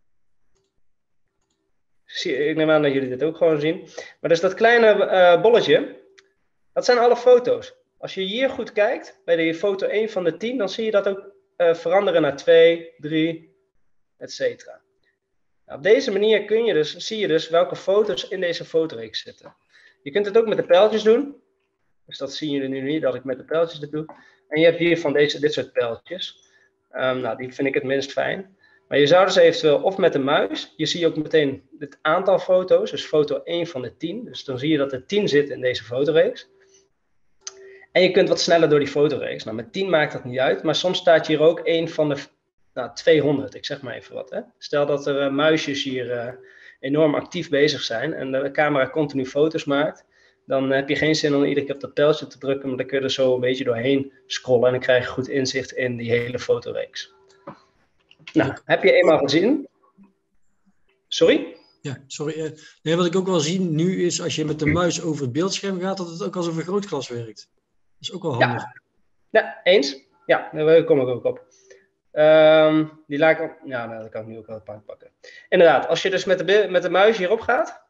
Ik neem aan dat jullie dit ook gewoon zien. Maar dus dat kleine bolletje, dat zijn alle foto's. Als je hier goed kijkt, bij de foto 1 van de 10, dan zie je dat ook veranderen naar 2, 3, etc. Nou, op deze manier zie je dus welke foto's in deze fotoreeks zitten. Je kunt het ook met de pijltjes doen. Dus dat zien jullie nu niet, dat ik met de pijltjes dit doe. En je hebt hier van dit soort pijltjes. Nou, die vind ik het minst fijn. Maar je zou dus eventueel, of met de muis, je ziet ook meteen het aantal foto's, dus foto 1 van de 10. Dus dan zie je dat er 10 zit in deze fotoreeks. En je kunt wat sneller door die fotoreeks. Nou, met 10 maakt dat niet uit, maar soms staat hier ook een van de 200, ik zeg maar even wat. Hè? Stel dat er muisjes hier enorm actief bezig zijn en de camera continu foto's maakt, dan heb je geen zin om iedere keer op dat pijltje te drukken, maar dan kun je er zo een beetje doorheen scrollen en dan krijg je goed inzicht in die hele fotoreeks. Nou, heb je eenmaal gezien? Sorry? Ja, sorry. Nee, wat ik ook wel zie nu is als je met de muis over het beeldscherm gaat, dat het ook als een vergrootglas werkt. Dat is ook wel handig. Ja, eens. Ja, daar kom ik ook op. Die laat ik op. Ja, nou, dat kan ik nu ook wel pakken. Inderdaad, als je dus met de muis hierop gaat,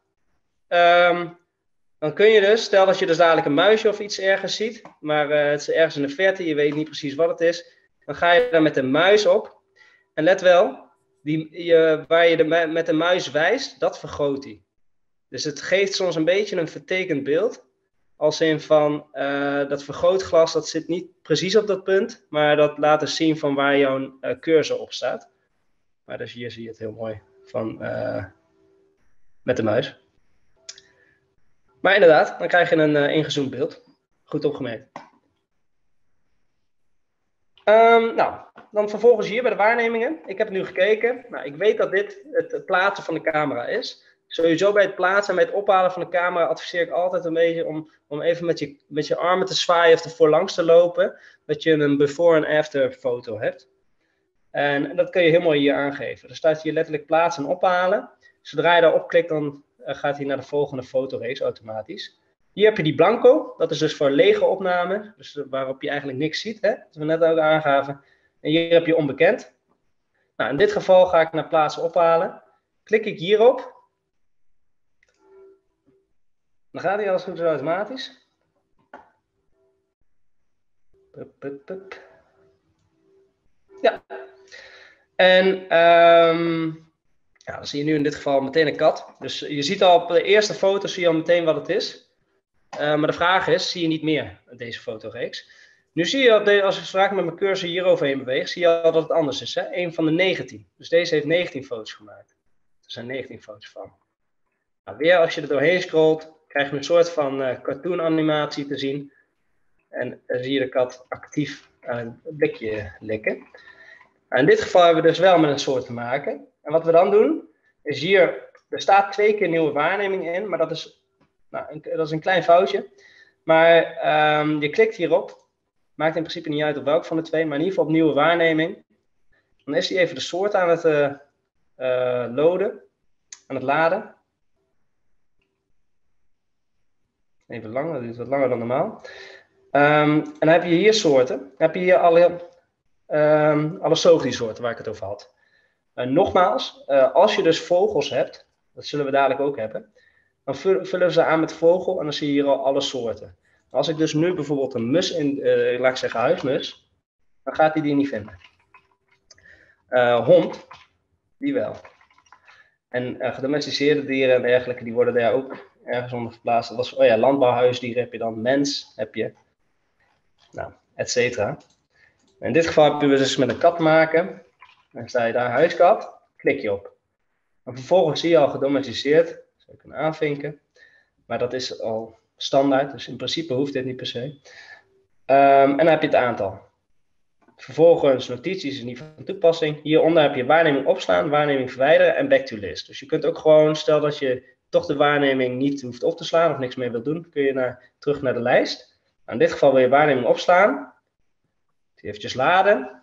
dan kun je dus, stel dat je dus dadelijk een muisje of iets ergens ziet, maar het is ergens in de verte, je weet niet precies wat het is, dan ga je daar met de muis op. En let wel, waar je met de muis wijst, dat vergroot hij. Dus het geeft soms een beetje een vertekend beeld. Als in van dat vergrootglas, dat zit niet precies op dat punt, maar dat laat dus zien van waar jouw cursor op staat. Maar dus hier zie je het heel mooi van, met de muis. Maar inderdaad, dan krijg je een ingezoomd beeld. Goed opgemerkt. Nou, dan vervolgens hier bij de waarnemingen. Ik heb nu gekeken. Nou, ik weet dat dit het plaatsen van de camera is. Sowieso bij het plaatsen en bij het ophalen van de camera adviseer ik altijd een beetje om even met je armen te zwaaien of er voorlangs te lopen. Dat je een before en after foto hebt. En dat kun je heel mooi hier aangeven. Er staat hier letterlijk plaatsen en ophalen. Zodra je daarop klikt, dan gaat hij naar de volgende fotoreeks automatisch. Hier heb je die blanco. Dat is dus voor lege opname. Dus waarop je eigenlijk niks ziet. Hè? Dat we net ook aangaven. En hier heb je onbekend. Nou, in dit geval ga ik naar plaatsen ophalen. Klik ik hierop. Dan gaat hij als het goed is automatisch. Ja. En dan zie je nu in dit geval meteen een kat. Dus je ziet al op de eerste foto zie je al meteen wat het is. Maar de vraag is, zie je niet meer deze fotoreeks? Nu zie je, als ik straks met mijn cursor hier overheen beweeg, zie je al dat het anders is. Hè? Een van de 19. Dus deze heeft 19 foto's gemaakt. Er zijn 19 foto's van. Nou, weer als je er doorheen scrolt, krijg je een soort van cartoon animatie te zien. En dan zie je de kat actief aan het blikje likken. Nou, in dit geval hebben we dus wel met een soort te maken. En wat we dan doen, is hier, er staat 2 keer nieuwe waarneming in, maar dat is een klein foutje. Maar je klikt hierop, maakt in principe niet uit op welk van de 2, maar in ieder geval op nieuwe waarneming. Dan is hij even de soort aan het aan het laden. Even lang, dat duurt wat langer dan normaal. En dan heb je hier soorten. Dan heb je hier alle zoogdiersoorten waar ik het over had. Nogmaals, als je dus vogels hebt, dat zullen we dadelijk ook hebben, dan vullen we ze aan met vogel en dan zie je hier al alle soorten. Als ik dus nu bijvoorbeeld een mus laat ik zeggen huismus, dan gaat hij die niet vinden. Hond, die wel. En gedomesticeerde dieren en dergelijke, die worden daar ook ergens onder geplaatst. Dat was, landbouwhuisdieren heb je dan, mens heb je, et cetera. In dit geval heb je dus met een kat te maken. Dan sta je daar, huiskat, klik je op. En vervolgens zie je al gedomesticeerd, dat zou je kunnen aanvinken. Maar dat is al standaard, dus in principe hoeft dit niet per se. En dan heb je het aantal. Vervolgens notities is niet van toepassing. Hieronder heb je waarneming opslaan, waarneming verwijderen en back to list. Dus je kunt ook gewoon, stel dat je toch de waarneming niet hoeft op te slaan of niks meer wilt doen, kun je terug naar de lijst. Nou, in dit geval wil je waarneming opslaan. Die eventjes laden.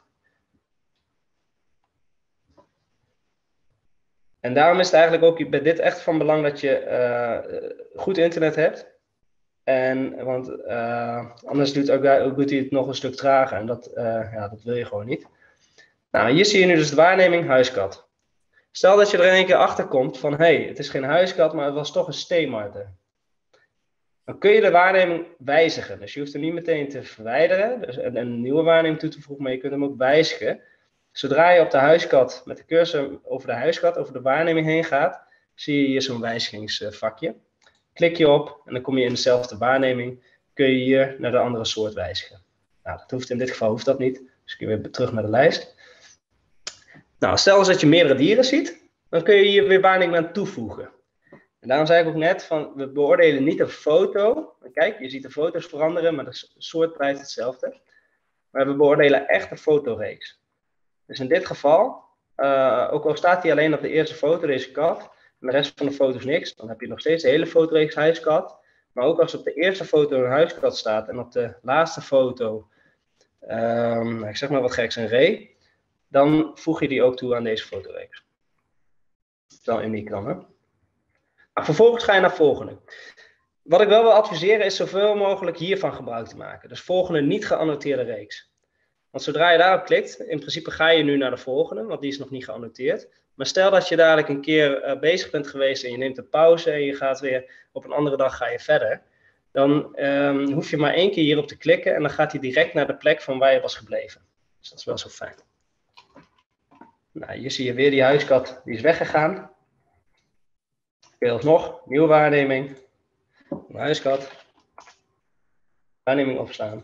En daarom is het eigenlijk ook bij dit echt van belang dat je goed internet hebt. Want anders doet Agouti het nog een stuk trager en dat wil je gewoon niet. Nou, hier zie je nu dus de waarneming huiskat. Stel dat je er in één keer achter komt van, hey, het is geen huiskat, maar het was toch een steenmarter. Dan kun je de waarneming wijzigen. Dus je hoeft hem niet meteen te verwijderen dus een nieuwe waarneming toe te voegen, maar je kunt hem ook wijzigen. Zodra je op de huiskat met de cursor over de huiskat, over de waarneming heen gaat, zie je hier zo'n wijzigingsvakje. Klik je op en dan kom je in dezelfde waarneming. Kun je hier naar de andere soort wijzigen. Nou, in dit geval hoeft dat niet. Dus kun je weer terug naar de lijst. Nou, stel eens dat je meerdere dieren ziet. Dan kun je hier weer waarneming aan toevoegen. En daarom zei ik ook net, we beoordelen niet een foto. Kijk, je ziet de foto's veranderen, maar de soort blijft hetzelfde. Maar we beoordelen echt een fotoreeks. Dus in dit geval, ook al staat hij alleen op de eerste foto, deze kat, en de rest van de foto's niks, dan heb je nog steeds de hele fotoreeks huiskat. Maar ook als op de eerste foto een huiskat staat en op de laatste foto, ik zeg maar wat geks, een ree, dan voeg je die ook toe aan deze fotoreeks. Dat is wel uniek dan, hè? Nou, vervolgens ga je naar het volgende. Wat ik wel wil adviseren is zoveel mogelijk hiervan gebruik te maken. Dus volgende niet geannoteerde reeks. Want zodra je daarop klikt, in principe ga je nu naar de volgende, want die is nog niet geannoteerd. Maar stel dat je dadelijk een keer bezig bent geweest en je neemt een pauze en je gaat weer op een andere dag ga je verder. Dan hoef je maar 1 keer hierop te klikken en dan gaat hij direct naar de plek van waar je was gebleven. Dus dat is wel zo fijn. Nou, hier zie je weer die huiskat, die is weggegaan. Alsnog, nieuwe waarneming. Een huiskat. Waarneming opslaan.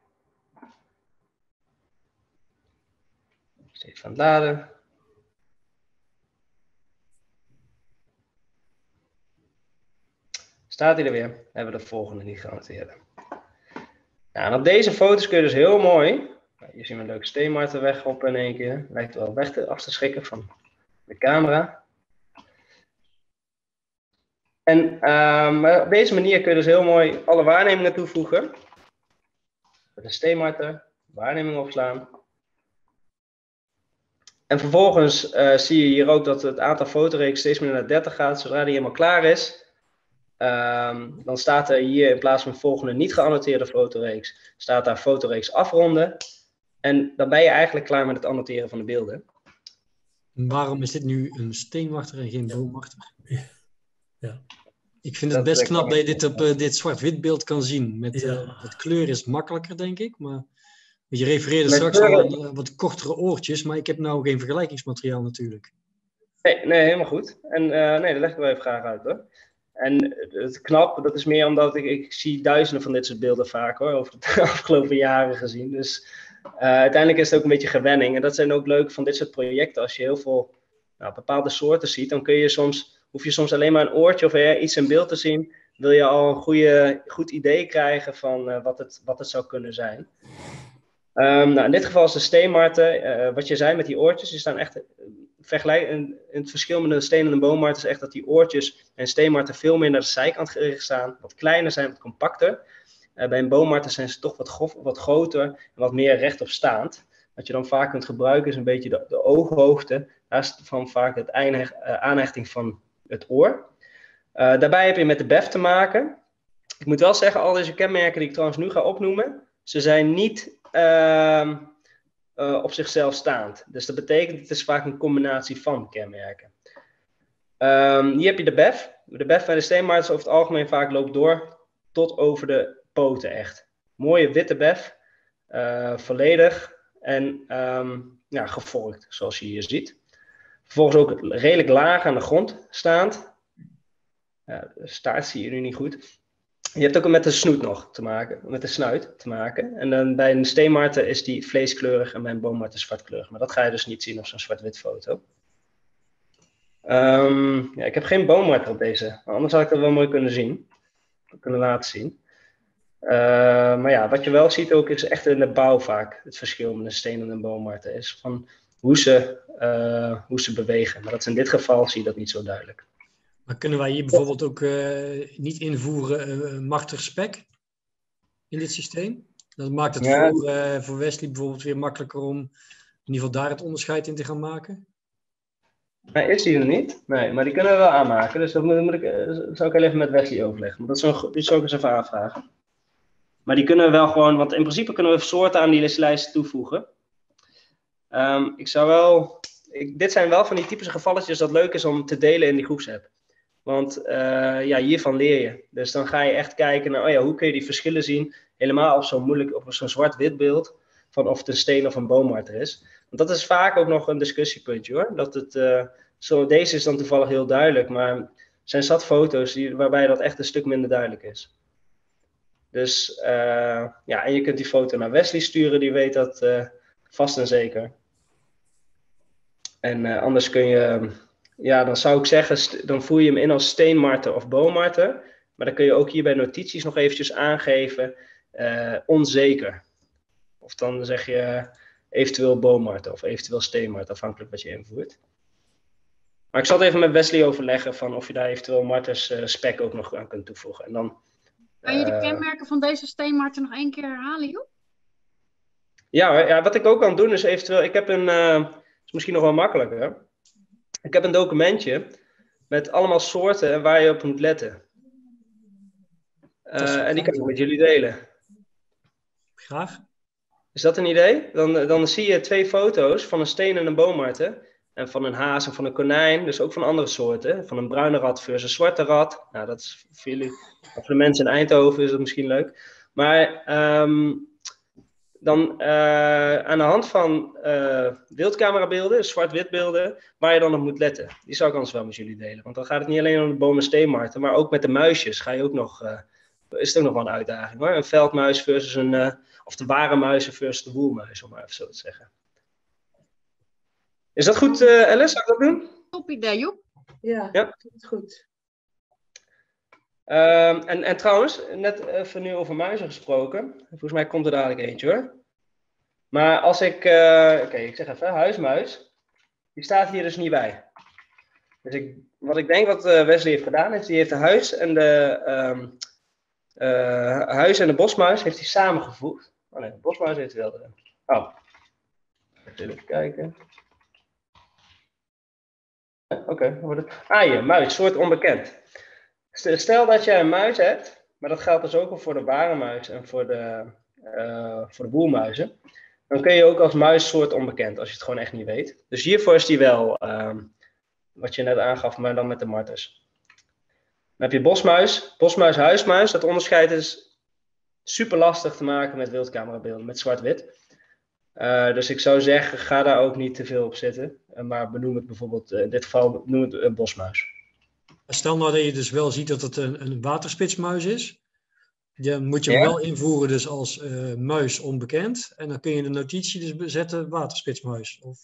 Steeds van het laden. Staat hij er weer? Hebben we de volgende niet geannoteerd. Nou, en op deze foto's kun je dus heel mooi. Hier zien we een leuke steenmarter weghoppen in 1 keer. Lijkt wel af te schrikken van de camera. En op deze manier kun je dus heel mooi alle waarnemingen toevoegen. Met een steenmarter, waarneming opslaan. En vervolgens zie je hier ook dat het aantal fotoreeks steeds meer naar 30 gaat. Zodra die helemaal klaar is, dan staat er hier in plaats van volgende niet geannoteerde fotoreeks, staat daar fotoreeks afronden. En dan ben je eigenlijk klaar met het annoteren van de beelden. Waarom is dit nu een steenmarter en geen boommarter? Ja. Ik vind het best knap dat je dit op dit zwart-wit beeld kan zien. Met kleur is makkelijker, denk ik. Maar je refereerde straks al aan wat kortere oortjes, maar ik heb nou geen vergelijkingsmateriaal natuurlijk. Nee, helemaal goed. En nee, dat leg ik wel even graag uit, hoor. En het knap, dat is meer omdat ik zie duizenden van dit soort beelden vaak, hoor, over de afgelopen jaren gezien. Dus uiteindelijk is het ook een beetje gewenning. En dat zijn ook leuk van dit soort projecten. Als je heel veel bepaalde soorten ziet, dan hoef je soms alleen maar een oortje of iets in beeld te zien. Wil je al een goed idee krijgen van wat het zou kunnen zijn. Nou, in dit geval is de steenmarter, wat je zei met die oortjes, die staan echt in het verschil met een steen en een boommarter is echt dat die oortjes en steenmarter veel meer naar de zijkant gericht staan, wat kleiner zijn, wat compacter. Bij een boommarter zijn ze toch wat groter en wat meer rechtop staand. Wat je dan vaak kunt gebruiken is een beetje de ooghoogte, daar is van vaak het aanhechting van het oor. Daarbij heb je met de BEF te maken. Ik moet wel zeggen, al deze kenmerken die ik trouwens nu ga opnoemen, ze zijn niet op zichzelf staand. Dus dat betekent, het is vaak een combinatie van kenmerken. Hier heb je de BEF. De BEF bij de steenmarters over het algemeen vaak loopt door tot over de poten echt. Mooie witte BEF, volledig en gevorkt, zoals je hier ziet. Vervolgens ook redelijk laag aan de grond staand. De staart zie je nu niet goed. Je hebt ook met de snoet nog te maken, met de snuit te maken. En dan bij een steenmarter is die vleeskleurig en bij een boommarter zwartkleurig. Maar dat ga je dus niet zien op zo'n zwart-wit foto. Ik heb geen boommarter op deze, anders had ik dat wel mooi kunnen laten zien. Maar ja, wat je wel ziet ook is echt in de bouw vaak het verschil met een steen en een boommarter is van hoe ze bewegen. Maar dat is in dit geval zie je dat niet zo duidelijk. Maar kunnen wij hier bijvoorbeeld ook niet invoeren marterspek in dit systeem? Dat maakt het voor Wesley bijvoorbeeld weer makkelijker om in ieder geval daar het onderscheid in te gaan maken? Nee, is die er niet? Nee, maar die kunnen we wel aanmaken. Dus dat zou ik heel even met Wesley overleggen. Maar die zou ik eens even aanvragen. Maar die kunnen we wel gewoon, want in principe kunnen we soorten aan die lijst toevoegen. Dit zijn wel van die typische gevalletjes dat leuk is om te delen in die groepsapp. Want hiervan leer je. Dus dan ga je echt kijken naar, hoe kun je die verschillen zien. Helemaal op zo'n zwart-wit beeld. Van of het een steen of een boommarter is. Want dat is vaak ook nog een discussiepuntje, hoor. Deze is dan toevallig heel duidelijk. Maar er zijn zat foto's waarbij dat echt een stuk minder duidelijk is. Dus en je kunt die foto naar Wesley sturen. Die weet dat vast en zeker. En anders kun je ja, dan zou ik zeggen, dan voer je hem in als steenmarter of boommarter. Maar dan kun je ook hier bij notities nog eventjes aangeven, onzeker. Of dan zeg je eventueel boommarter of eventueel steenmarter, afhankelijk wat je invoert. Maar ik zal het even met Wesley overleggen van of je daar eventueel marters spec ook nog aan kunt toevoegen. En dan, kan je de kenmerken van deze steenmarter nog 1 keer herhalen, Joep? Ja, wat ik ook kan doen is eventueel, ik heb is misschien nog wel makkelijker. Ik heb een documentje met allemaal soorten waar je op moet letten. En die kan ik met jullie delen. Graag. Is dat een idee? Dan zie je 2 foto's van een steen en een boommarter. En van een haas en van een konijn, dus ook van andere soorten. Van een bruine rat versus een zwarte rat. Nou, dat is voor jullie, voor de mensen in Eindhoven is dat misschien leuk. Maar dan aan de hand van wildcamerabeelden, zwart-wit beelden, waar je dan op moet letten. Die zou ik anders wel met jullie delen. Want dan gaat het niet alleen om de boom- en steenmarten, maar ook met de muisjes ga je ook nog, is het ook nog wel een uitdaging hoor. Een veldmuis versus of de ware muizen versus de woelmuis, om maar even zo te zeggen. Is dat goed, Alice? Zou ik dat doen? Top idee, Joep. Ja, Ja. goed. En trouwens, net even nu over muizen gesproken. Volgens mij komt er dadelijk eentje hoor. Maar als ik, oké, ik zeg even, huismuis. Die staat hier dus niet bij. Dus wat ik denk wat Wesley heeft gedaan, is die heeft de huis en de bosmuis heeft hij samengevoegd. Oh nee, de bosmuis heeft hij wel erin. Oh. Even kijken. Oké, hier, muis, soort onbekend. Stel dat je een muis hebt, maar dat geldt dus ook al voor de ware muis en voor de boelmuizen. Dan kun je ook als muissoort onbekend, als je het gewoon echt niet weet. Dus hiervoor is die wel, wat je net aangaf, maar dan met de marters. Dan heb je bosmuis, huismuis. Dat onderscheid is super lastig te maken met wildcamerabeelden, met zwart-wit. Dus ik zou zeggen, ga daar ook niet te veel op zitten. Maar benoem het bijvoorbeeld, in dit geval noem het een bosmuis. Stel nou dat je dus wel ziet dat het een waterspitsmuis is. Dan moet je hem wel invoeren dus als muis onbekend. En dan kun je de notitie dus zetten waterspitsmuis. Of...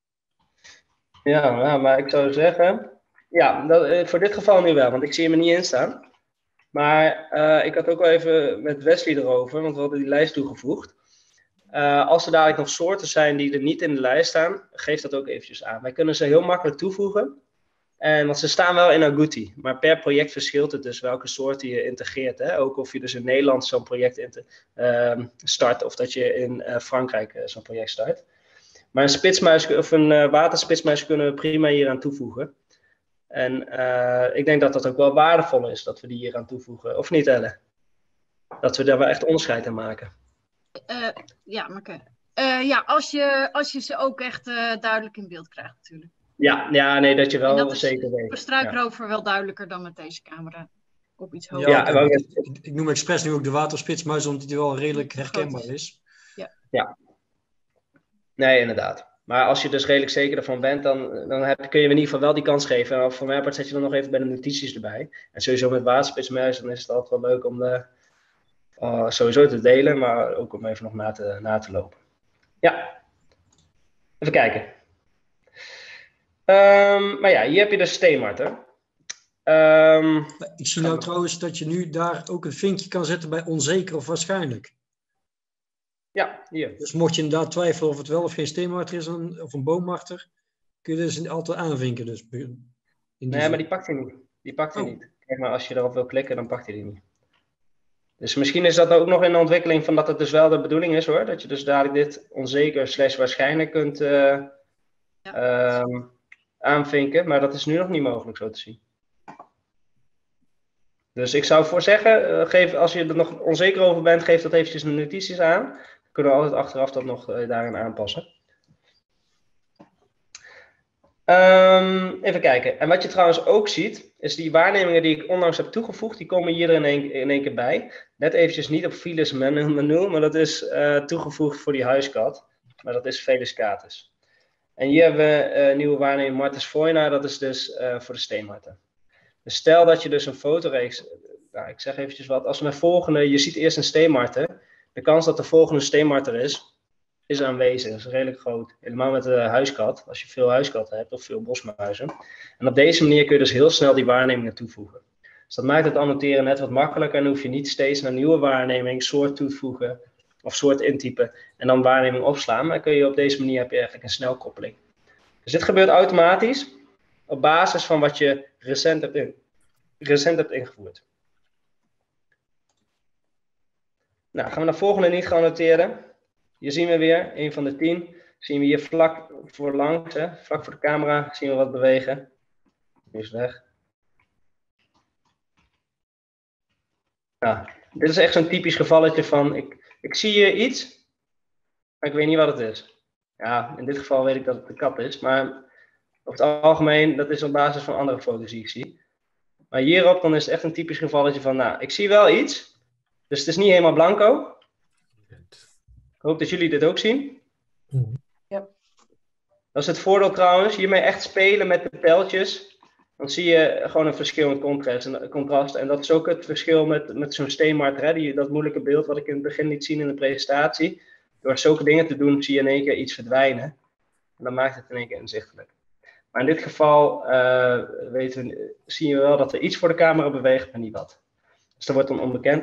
Ja, maar ik zou zeggen... Ja, voor dit geval nu wel, want ik zie hem er niet in staan. Maar ik had ook wel even met Wesley erover, want we hadden die lijst toegevoegd. Als er dadelijk nog soorten zijn die er niet in de lijst staan, geef dat ook eventjes aan. Wij kunnen ze heel makkelijk toevoegen. Want ze staan wel in Agouti, maar per project verschilt het dus welke soorten je integreert. Hè? Ook of je dus in Nederland zo'n project start of dat je in Frankrijk zo'n project start. Maar een spitsmuis of een waterspitsmuis kunnen we prima hier aan toevoegen. En ik denk dat dat ook wel waardevol is dat we die hier aan toevoegen. Of niet, Elle? Dat we daar wel echt onderscheid in maken. Ja, maar oké. Ja, als je ze ook echt duidelijk in beeld krijgt natuurlijk. Ja, nee, dat je wel dat zeker weet. Voor struikrover wel duidelijker dan met deze camera. Op iets hoger. Ja, ik noem expres nu ook de waterspitsmuis, omdat die wel redelijk herkenbaar is. Ja. Nee, inderdaad. Maar als je dus redelijk zeker ervan bent, dan kun je in ieder geval wel die kans geven. En voor mij apart zet je dan nog even bij de notities erbij. En sowieso met waterspitsmuis, dan is het altijd wel leuk om sowieso te delen, maar ook om even nog na te lopen. Ja. Even kijken. Maar ja, hier heb je de steenmarter. Ik zie nou trouwens dat je nu daar ook een vinkje kan zetten bij onzeker of waarschijnlijk. Ja, hier. Dus mocht je inderdaad twijfelen of het wel of geen steenmarter is of een boommarter, kun je dus altijd aanvinken. Dus nee, maar die pakt hij niet. Niet. Kijk maar, als je erop wil klikken, dan pakt hij die niet. Dus misschien is dat ook nog in de ontwikkeling van dat het dus wel de bedoeling is hoor. Dat je dus dadelijk dit onzeker / waarschijnlijk kunt aanvinken. Maar dat is nu nog niet mogelijk zo te zien. Dus ik zou voor zeggen, als je er nog onzeker over bent, geef dat eventjes de notities aan. Dan kunnen we altijd achteraf dat nog daarin aanpassen. Even kijken. En wat je trouwens ook ziet, is die waarnemingen die ik onlangs heb toegevoegd, die komen hier in één keer bij. Net eventjes niet op Felis menu, maar dat is toegevoegd voor die huiskat. Maar dat is Felis catus. En hier hebben we nieuwe waarneming Martes foina, dat is dus voor de steenmarter. Dus stel dat je dus een fotoreeks, nou, ik zeg eventjes wat, als we een volgende, je ziet eerst een steenmarter, de kans dat de volgende steenmarter is, is aanwezig. Dat is redelijk groot. Helemaal met de huiskat, als je veel huiskatten hebt of veel bosmuizen. En op deze manier kun je dus heel snel die waarnemingen toevoegen. Dus dat maakt het annoteren net wat makkelijker en hoef je niet steeds naar nieuwe waarneming, soort toevoegen of soort intypen en dan waarneming opslaan. Maar kun je op deze manier heb je eigenlijk een snelkoppeling. Dus dit gebeurt automatisch op basis van wat je recent hebt ingevoerd. Nou, gaan we naar volgende niet geannoteerde. Hier zien we weer, een van de 10. Zien we hier vlak voor langs, vlak voor de camera, zien we wat bewegen. Nu is het weg. Nou, dit is echt zo'n typisch gevalletje van, ik zie hier iets, maar ik weet niet wat het is. Ja, in dit geval weet ik dat het de kat is, maar over het algemeen, dat is op basis van andere foto's die ik zie. Maar hierop, dan is het echt een typisch gevalletje van, nou, ik zie wel iets, dus het is niet helemaal blanco. Ik hoop dat jullie dit ook zien. Ja. Dat is het voordeel trouwens, hiermee echt spelen met de pijltjes. Dan zie je gewoon een verschil in contrast. En dat is ook het verschil met zo'n steenmarter. Dat moeilijke beeld wat ik in het begin liet zien in de presentatie. Door zulke dingen te doen zie je in één keer iets verdwijnen. En dan maakt het in één keer inzichtelijk. Maar in dit geval zien we wel dat er iets voor de camera beweegt, maar niet wat. Dus dat wordt dan onbekend.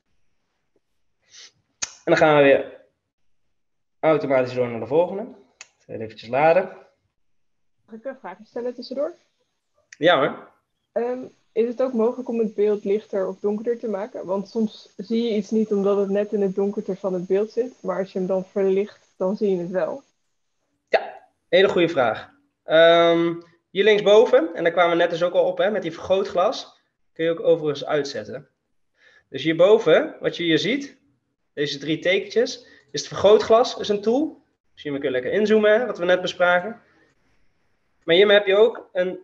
En dan gaan we weer automatisch door naar de volgende. Even laden. Mag ik een vraag stellen tussendoor? Ja hoor. Is het ook mogelijk om het beeld lichter of donkerder te maken? Want soms zie je iets niet omdat het net in het donkerte van het beeld zit. Maar als je hem dan verlicht, dan zie je het wel. Ja, hele goede vraag. Hier linksboven, en daar kwamen we net dus ook al op, met die vergrootglas, kun je ook overigens uitzetten. Dus hierboven, wat je hier ziet, deze 3 tekentjes, is het vergrootglas, is een tool. Dus hiermee kun je lekker inzoomen, wat we net bespraken. Maar hiermee heb je ook een...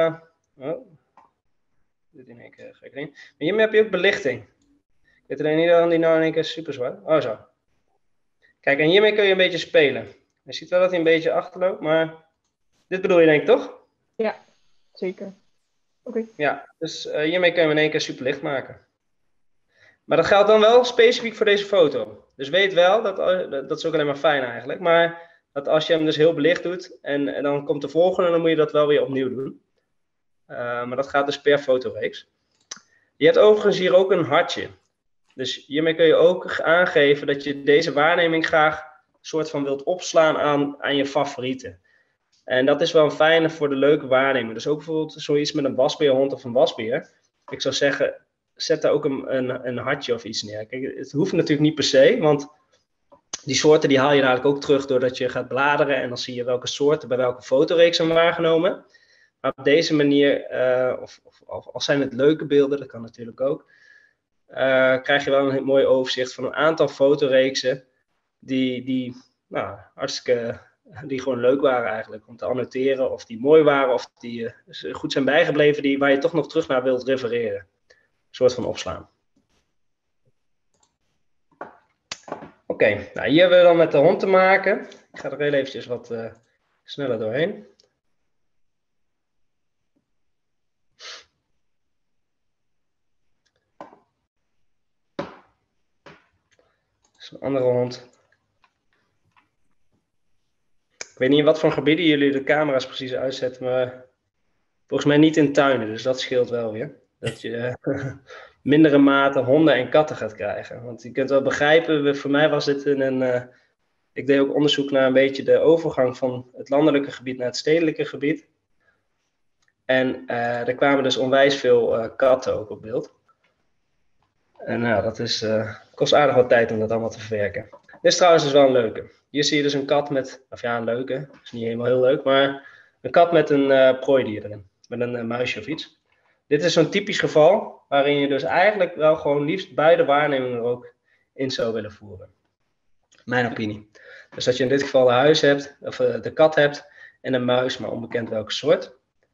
dit in één keer ga ik erin. Maar hiermee heb je ook belichting. Ik weet alleen niet waarom die nou in één keer super zwart. Oh zo. Kijk, en hiermee kun je een beetje spelen. Je ziet wel dat hij een beetje achterloopt, maar... Dit bedoel je denk ik toch? Ja, zeker. Oké. Ja, dus hiermee kun je hem in één keer super licht maken. Maar dat geldt dan wel specifiek voor deze foto. Dus weet wel, dat is ook alleen maar fijn eigenlijk. Maar dat als je hem dus heel belicht doet en dan komt de volgende, dan moet je dat wel weer opnieuw doen. Maar dat gaat dus per fotoreeks. Je hebt overigens hier ook een hartje. Dus hiermee kun je ook aangeven dat je deze waarneming graag soort van wilt opslaan aan je favorieten. En dat is wel een fijne voor de leuke waarneming. Dus ook bijvoorbeeld zoiets met een wasbeerhond of een wasbeer. Ik zou zeggen, zet daar ook een hartje of iets neer. Kijk, het hoeft natuurlijk niet per se, want die soorten die haal je dadelijk ook terug doordat je gaat bladeren en dan zie je welke soorten bij welke fotoreeks zijn waargenomen. Maar op deze manier, of al zijn het leuke beelden, dat kan natuurlijk ook, krijg je wel een mooi overzicht van een aantal fotoreeksen die gewoon leuk waren eigenlijk om te annoteren, of die mooi waren, of die goed zijn bijgebleven, waar je toch nog terug naar wilt refereren. Een soort van opslaan. Oké, nou hier hebben we dan met de hond te maken. Ik ga er heel eventjes wat sneller doorheen. Dat is een andere hond. Ik weet niet in wat voor gebieden jullie de camera's precies uitzetten, maar volgens mij niet in tuinen, dus dat scheelt wel weer. Dat je mindere mate honden en katten gaat krijgen. Want je kunt wel begrijpen, voor mij was dit ik deed ook onderzoek naar een beetje de overgang van het landelijke gebied naar het stedelijke gebied. En er kwamen dus onwijs veel katten ook op beeld. En dat kost aardig wat tijd om dat allemaal te verwerken. Dit is trouwens dus wel een leuke. Hier zie je dus een kat met, een leuke, is niet helemaal heel leuk, maar een kat met een prooidier erin. Met een muisje of iets. Dit is zo'n typisch geval waarin je dus eigenlijk wel gewoon liefst beide waarnemingen er ook in zou willen voeren. Mijn opinie. Dus dat je in dit geval een huis hebt, of de kat hebt en een muis, maar onbekend welke soort.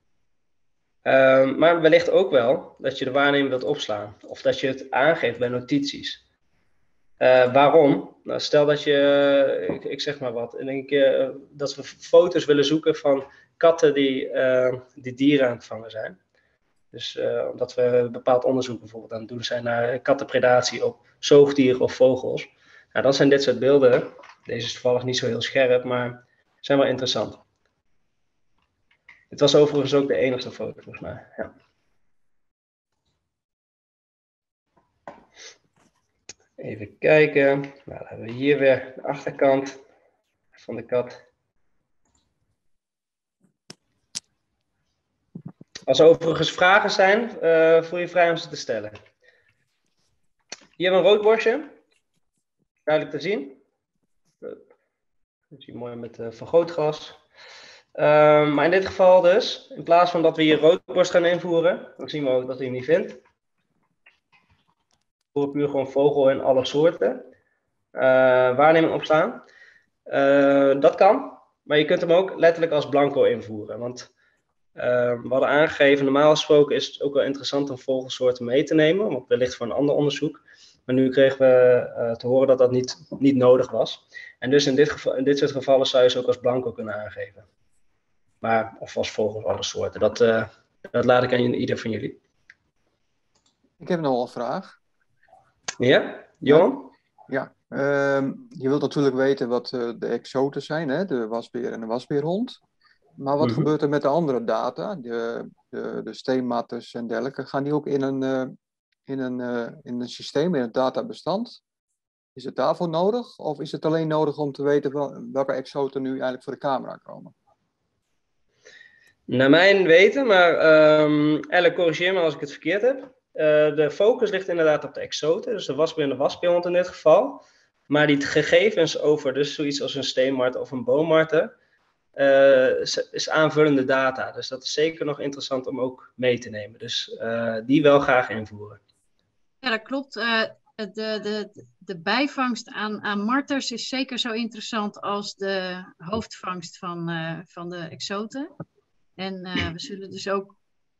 Maar wellicht ook wel dat je de waarneming wilt opslaan. Of dat je het aangeeft bij notities. Waarom? Nou, stel dat je, ik zeg maar wat, en denk dat we foto's willen zoeken van katten die dieren aan het vangen zijn. Dus omdat we een bepaald onderzoek bijvoorbeeld aan het doen zijn naar kattenpredatie op zoogdieren of vogels. Nou, dan zijn dit soort beelden Deze is toevallig niet zo heel scherp, maar zijn wel interessant. Dit was overigens ook de enigste foto, volgens mij. Ja. Even kijken. Nou, dan hebben we hier weer de achterkant van de kat. Als er overigens vragen zijn, voel je vrij om ze te stellen. Hier hebben we een roodborstje. Duidelijk te zien. Dat zie je mooi met vergrootglas. Maar in dit geval dus, in plaats van dat we hier roodborst gaan invoeren, dan zien we ook dat hij hem niet vindt. We voeren puur gewoon vogel in alle soorten. Waarneming opslaan. Dat kan, maar je kunt hem ook letterlijk als blanco invoeren. Want we hadden aangegeven, normaal gesproken is het ook wel interessant om vogelsoorten mee te nemen, want wellicht voor een ander onderzoek. Maar nu kregen we te horen dat dat niet nodig was. En dus in dit soort gevallen zou je ze ook als blanco kunnen aangeven. Maar, of als vogels, alle soorten. Dat laat ik aan ieder van jullie. Ik heb nog wel een vraag. Ja, Johan? Ja, je wilt natuurlijk weten wat de exoten zijn, hè? De wasbeer en de wasbeerhond. Maar wat gebeurt er met de andere data, de steenmatters en dergelijke? Gaan die ook in een systeem, in een databestand? Is het daarvoor nodig? Of is het alleen nodig om te weten welke exoten nu eigenlijk voor de camera komen? Naar mijn weten, maar Elle, corrigeer me als ik het verkeerd heb. De focus ligt inderdaad op de exoten, dus de wasbeer en de wasbeerhond in dit geval. Maar die gegevens over dus zoiets als een steenmarter of een boommarter is aanvullende data. Dus dat is zeker nog interessant om ook mee te nemen. Dus die wel graag invoeren. Ja, dat klopt. De bijvangst aan marters is zeker zo interessant als de hoofdvangst van de exoten. En we zullen dus ook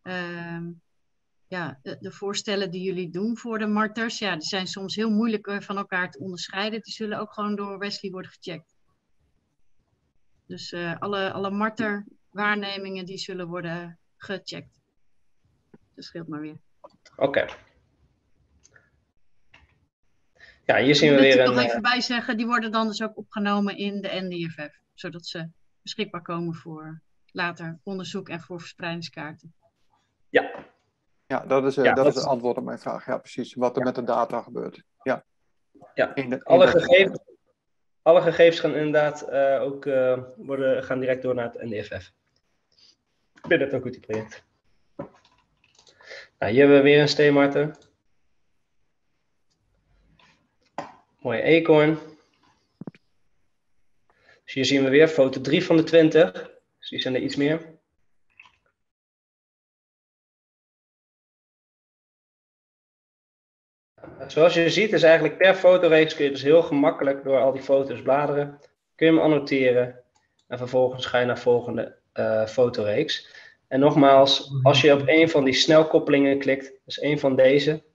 de voorstellen die jullie doen voor de marters, ja, die zijn soms heel moeilijk van elkaar te onderscheiden. Die zullen ook gewoon door Wesley worden gecheckt. Dus alle marterwaarnemingen die zullen worden gecheckt. Dat scheelt maar weer. Oké. Ja, hier zien we weer een... Ik nog even bij zeggen, die worden dan dus ook opgenomen in de NDFF. Zodat ze beschikbaar komen voor later onderzoek en voor verspreidingskaarten. Ja. Ja, dat is het antwoord op mijn vraag. Ja, precies. Wat er met de data gebeurt. Ja. Ja. Alle gegevens gaan inderdaad ook gaan direct door naar het NDFF. Binnen het Agouti-project. Nou, hier hebben we weer een steenmarter. Mooie eekhoorn. Dus hier zien we weer foto 3 van de 20. Dus die zijn er iets meer. Zoals je ziet is eigenlijk per fotoreeks kun je dus heel gemakkelijk door al die foto's bladeren. Kun je hem annoteren. En vervolgens ga je naar volgende fotoreeks. En nogmaals, als je op een van die snelkoppelingen klikt, dus een van deze.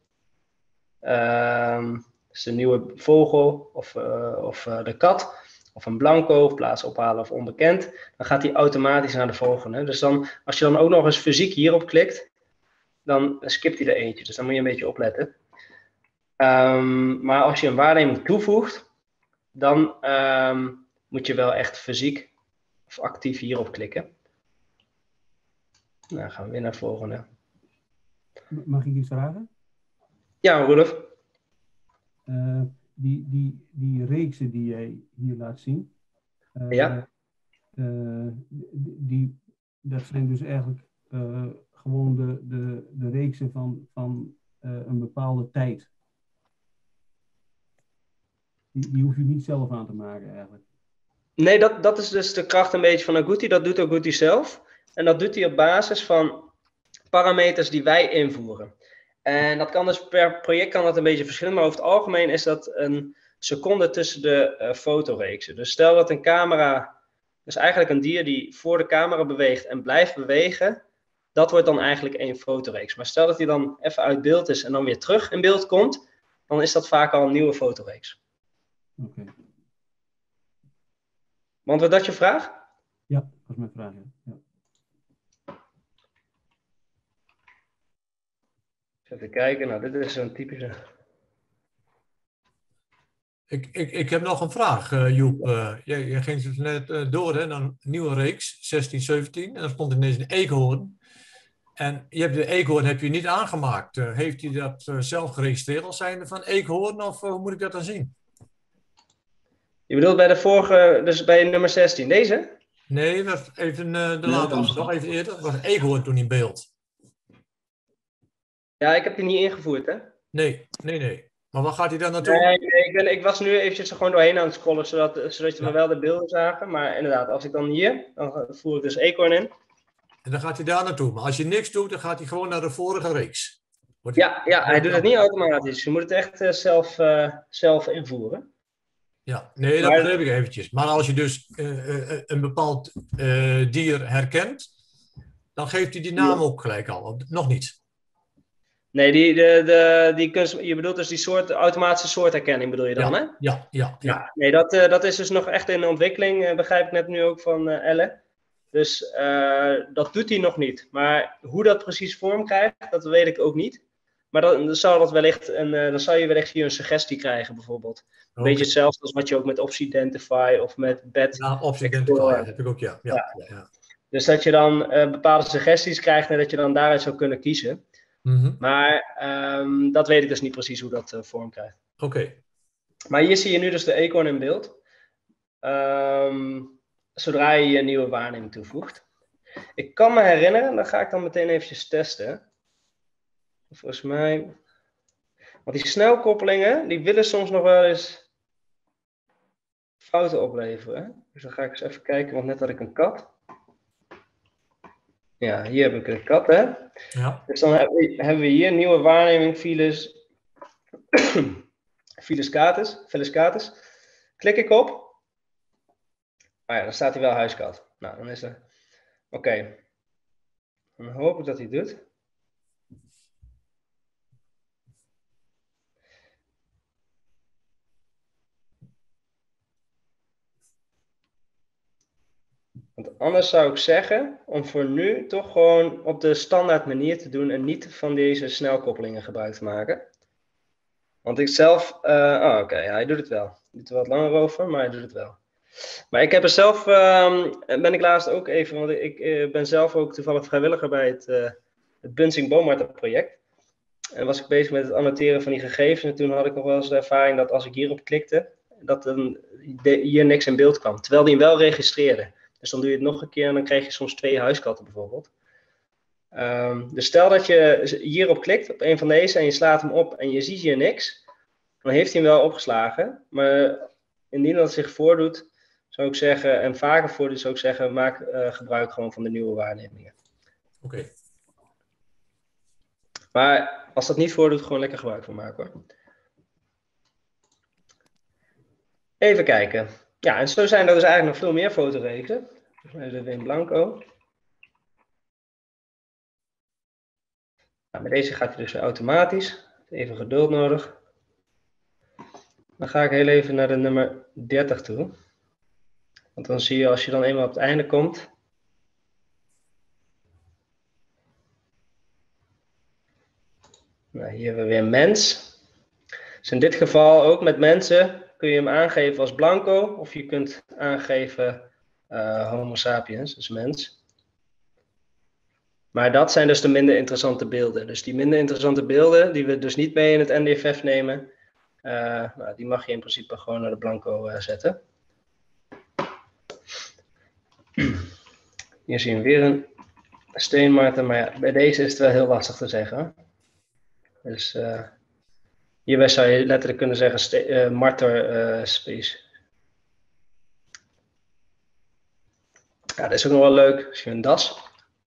Dus de nieuwe vogel of de kat. Of een blanco, of plaats ophalen of onbekend. Dan gaat hij automatisch naar de volgende. Dus dan, als je dan ook nog eens fysiek hierop klikt, dan skipt hij er eentje. Dus dan moet je een beetje opletten. Maar als je een waarneming toevoegt, dan moet je wel echt fysiek of actief hierop klikken. Nou, gaan we weer naar de volgende. Mag ik iets vragen? Ja, Roelof. Die reeksen die jij hier laat zien, dat zijn dus eigenlijk gewoon de reeksen van een bepaalde tijd. Die hoef je niet zelf aan te maken eigenlijk. Nee, dat is dus de kracht een beetje van Agouti. Dat doet Agouti zelf. En dat doet hij op basis van parameters die wij invoeren. En dat kan dus per project kan dat een beetje verschillen. Maar over het algemeen is dat een seconde tussen de fotoreeksen. Dus stel dat een camera, dus eigenlijk een dier die voor de camera beweegt en blijft bewegen. Dat wordt dan eigenlijk één fotoreeks. Maar stel dat hij dan even uit beeld is en dan weer terug in beeld komt. Dan is dat vaak al een nieuwe fotoreeks. Oké. Want dat je vraag? Ja, dat was mijn vraag. Ja. Even kijken, nou dit is een typische. Ik heb nog een vraag, Joep. Jij ging dus net door hè, naar een nieuwe reeks, 16, 17. En dan stond ineens een eekhoorn. En je hebt de eekhoorn heb je niet aangemaakt. Heeft hij dat zelf geregistreerd als zijnde van eekhoorn? Of hoe moet ik dat dan zien? Je bedoelt bij de vorige, dus bij nummer 16, deze? Nee, was even de laatste, nog even eerder. Was eekhoorn toen in beeld? Ja, ik heb die niet ingevoerd, hè? Nee. Maar waar gaat hij dan naartoe? Nee, ik was nu eventjes er gewoon doorheen aan het scrollen, zodat we wel de beelden zagen. Maar inderdaad, als ik dan hier, dan voer ik dus eekhoorn in. En dan gaat hij daar naartoe. Maar als je niks doet, dan gaat hij gewoon naar de vorige reeks. Ja, hij doet het niet automatisch. Je moet het echt zelf invoeren. Ja, nee, dat begreep ik eventjes. Maar als je dus een bepaald dier herkent, dan geeft hij die naam ook gelijk al. Of nog niet? Nee, je bedoelt dus die automatische soortherkenning bedoel je dan, hè? Ja. Nee, dat is dus nog echt in ontwikkeling, begrijp ik net nu ook van Elle. Dus dat doet hij nog niet. Maar hoe dat precies vorm krijgt, dat weet ik ook niet. Maar dan zou dan zou je wellicht hier een suggestie krijgen, bijvoorbeeld. Een beetje hetzelfde als wat je ook met Opsidentify of met Bed. Ja, Opsidentify heb ik ook, ja. Dus dat je dan bepaalde suggesties krijgt en dat je dan daaruit zou kunnen kiezen. Maar dat weet ik dus niet precies hoe dat vorm krijgt. Oké. Maar hier zie je nu dus de eekhoorn in beeld. Zodra je je nieuwe waarneming toevoegt. Ik kan me herinneren, dan ga ik dan meteen eventjes testen. Volgens mij. Want die snelkoppelingen, die willen soms nog wel eens fouten opleveren. Dus dan ga ik eens even kijken, want net had ik een kat. Ja, hier heb ik een kat, hè. Ja. Dus dan hebben we hier nieuwe waarneming, Feliscatus. Klik ik op. Ah ja, dan staat hij wel huiskat. Nou, dan is er. Oké. Dan hoop ik dat hij het doet. Want anders zou ik zeggen, om voor nu toch gewoon op de standaard manier te doen en niet van deze snelkoppelingen gebruik te maken. Want ik zelf, oké, hij doet het wel. Hij doet er wat langer over, maar hij doet het wel. Maar ik heb er zelf, ben ik laatst ook even, want ik ben zelf ook toevallig vrijwilliger bij het Bunsing Boomarten project. En was ik bezig met het annoteren van die gegevens. En toen had ik nog wel eens de ervaring dat als ik hierop klikte, dat hier niks in beeld kwam. Terwijl die hem wel registreerde. Dus dan doe je het nog een keer en dan krijg je soms 2 huiskatten bijvoorbeeld. Dus stel dat je hierop klikt, op een van deze, en je slaat hem op en je ziet hier niks. Dan heeft hij hem wel opgeslagen. Maar indien dat zich voordoet, zou ik zeggen, en vaker voordoet, zou ik zeggen, maak gebruik gewoon van de nieuwe waarnemingen. Oké. Maar als dat niet voordoet, gewoon lekker gebruik van maken hoor. Even kijken. Ja, en zo zijn er dus eigenlijk nog veel meer fotoregelen. Volgens mij is het in blanco. Nou, met deze gaat hij dus weer automatisch. Even geduld nodig. Dan ga ik heel even naar de nummer 30 toe. Want dan zie je als je dan eenmaal op het einde komt. Nou, hier hebben we weer mens. Dus in dit geval ook met mensen kun je hem aangeven als blanco. Of je kunt aangeven homo sapiens, dus mens. Maar dat zijn dus de minder interessante beelden. Dus die minder interessante beelden, die we dus niet mee in het NDFF nemen, nou, die mag je in principe gewoon naar de blanco zetten. Hier zie je weer een steenmarter, maar ja, bij deze is het wel heel lastig te zeggen. Dus hierbij zou je letterlijk kunnen zeggen marter species. Ja, dat is ook nog wel leuk als je een das.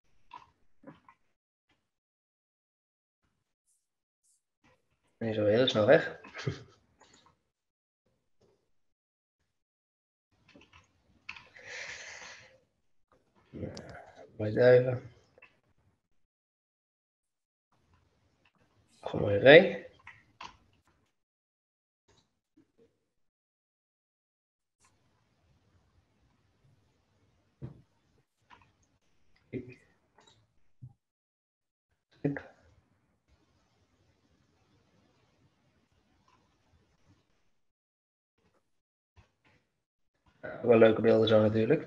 En zo heel snel weg. Mooi duiven. Gewoon mooie rij. Wel leuke beelden zo natuurlijk.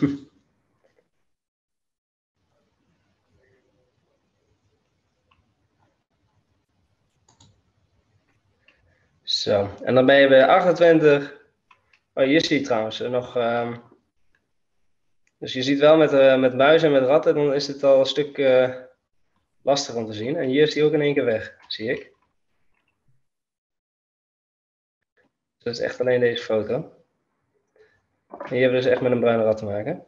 Zo, en dan ben je bij 28. Oh, hier zie je trouwens nog... dus je ziet wel met muizen en met ratten, dan is het al een stuk lastig om te zien. En hier is die ook in één keer weg, zie ik. Dus dat is echt alleen deze foto. En hier hebben we dus echt met een bruine rat te maken.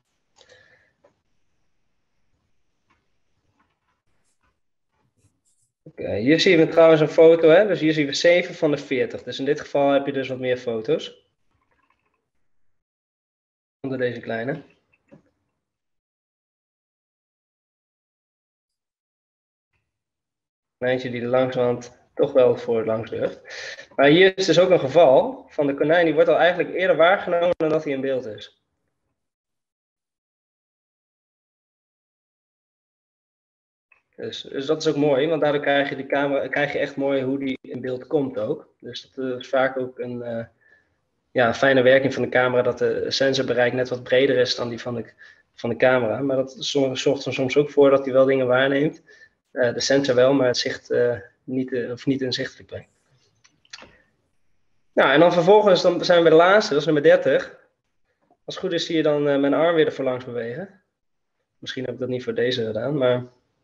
Hier zien we trouwens een foto, hè? Dus hier zien we 7 van de 40. Dus in dit geval heb je dus wat meer foto's. Onder deze kleine. Konijntje die er langzamerhand toch wel voor langs durft. Maar hier is dus ook een geval van de konijn, die wordt al eigenlijk eerder waargenomen dan dat hij in beeld is. Dus dat is ook mooi, want daardoor krijg je, krijg je echt mooi hoe die in beeld komt ook. Dus dat is vaak ook een fijne werking van de camera, dat de sensorbereik net wat breder is dan die van de camera. Maar dat zorgt er soms ook voor dat hij wel dingen waarneemt. De sensor wel, maar het zicht niet inzichtelijk brengt. Nou, en dan vervolgens dan zijn we bij de laatste, dat is nummer 30. Als het goed is zie je dan mijn arm weer ervoor langs bewegen. Misschien heb ik dat niet voor deze gedaan, maar...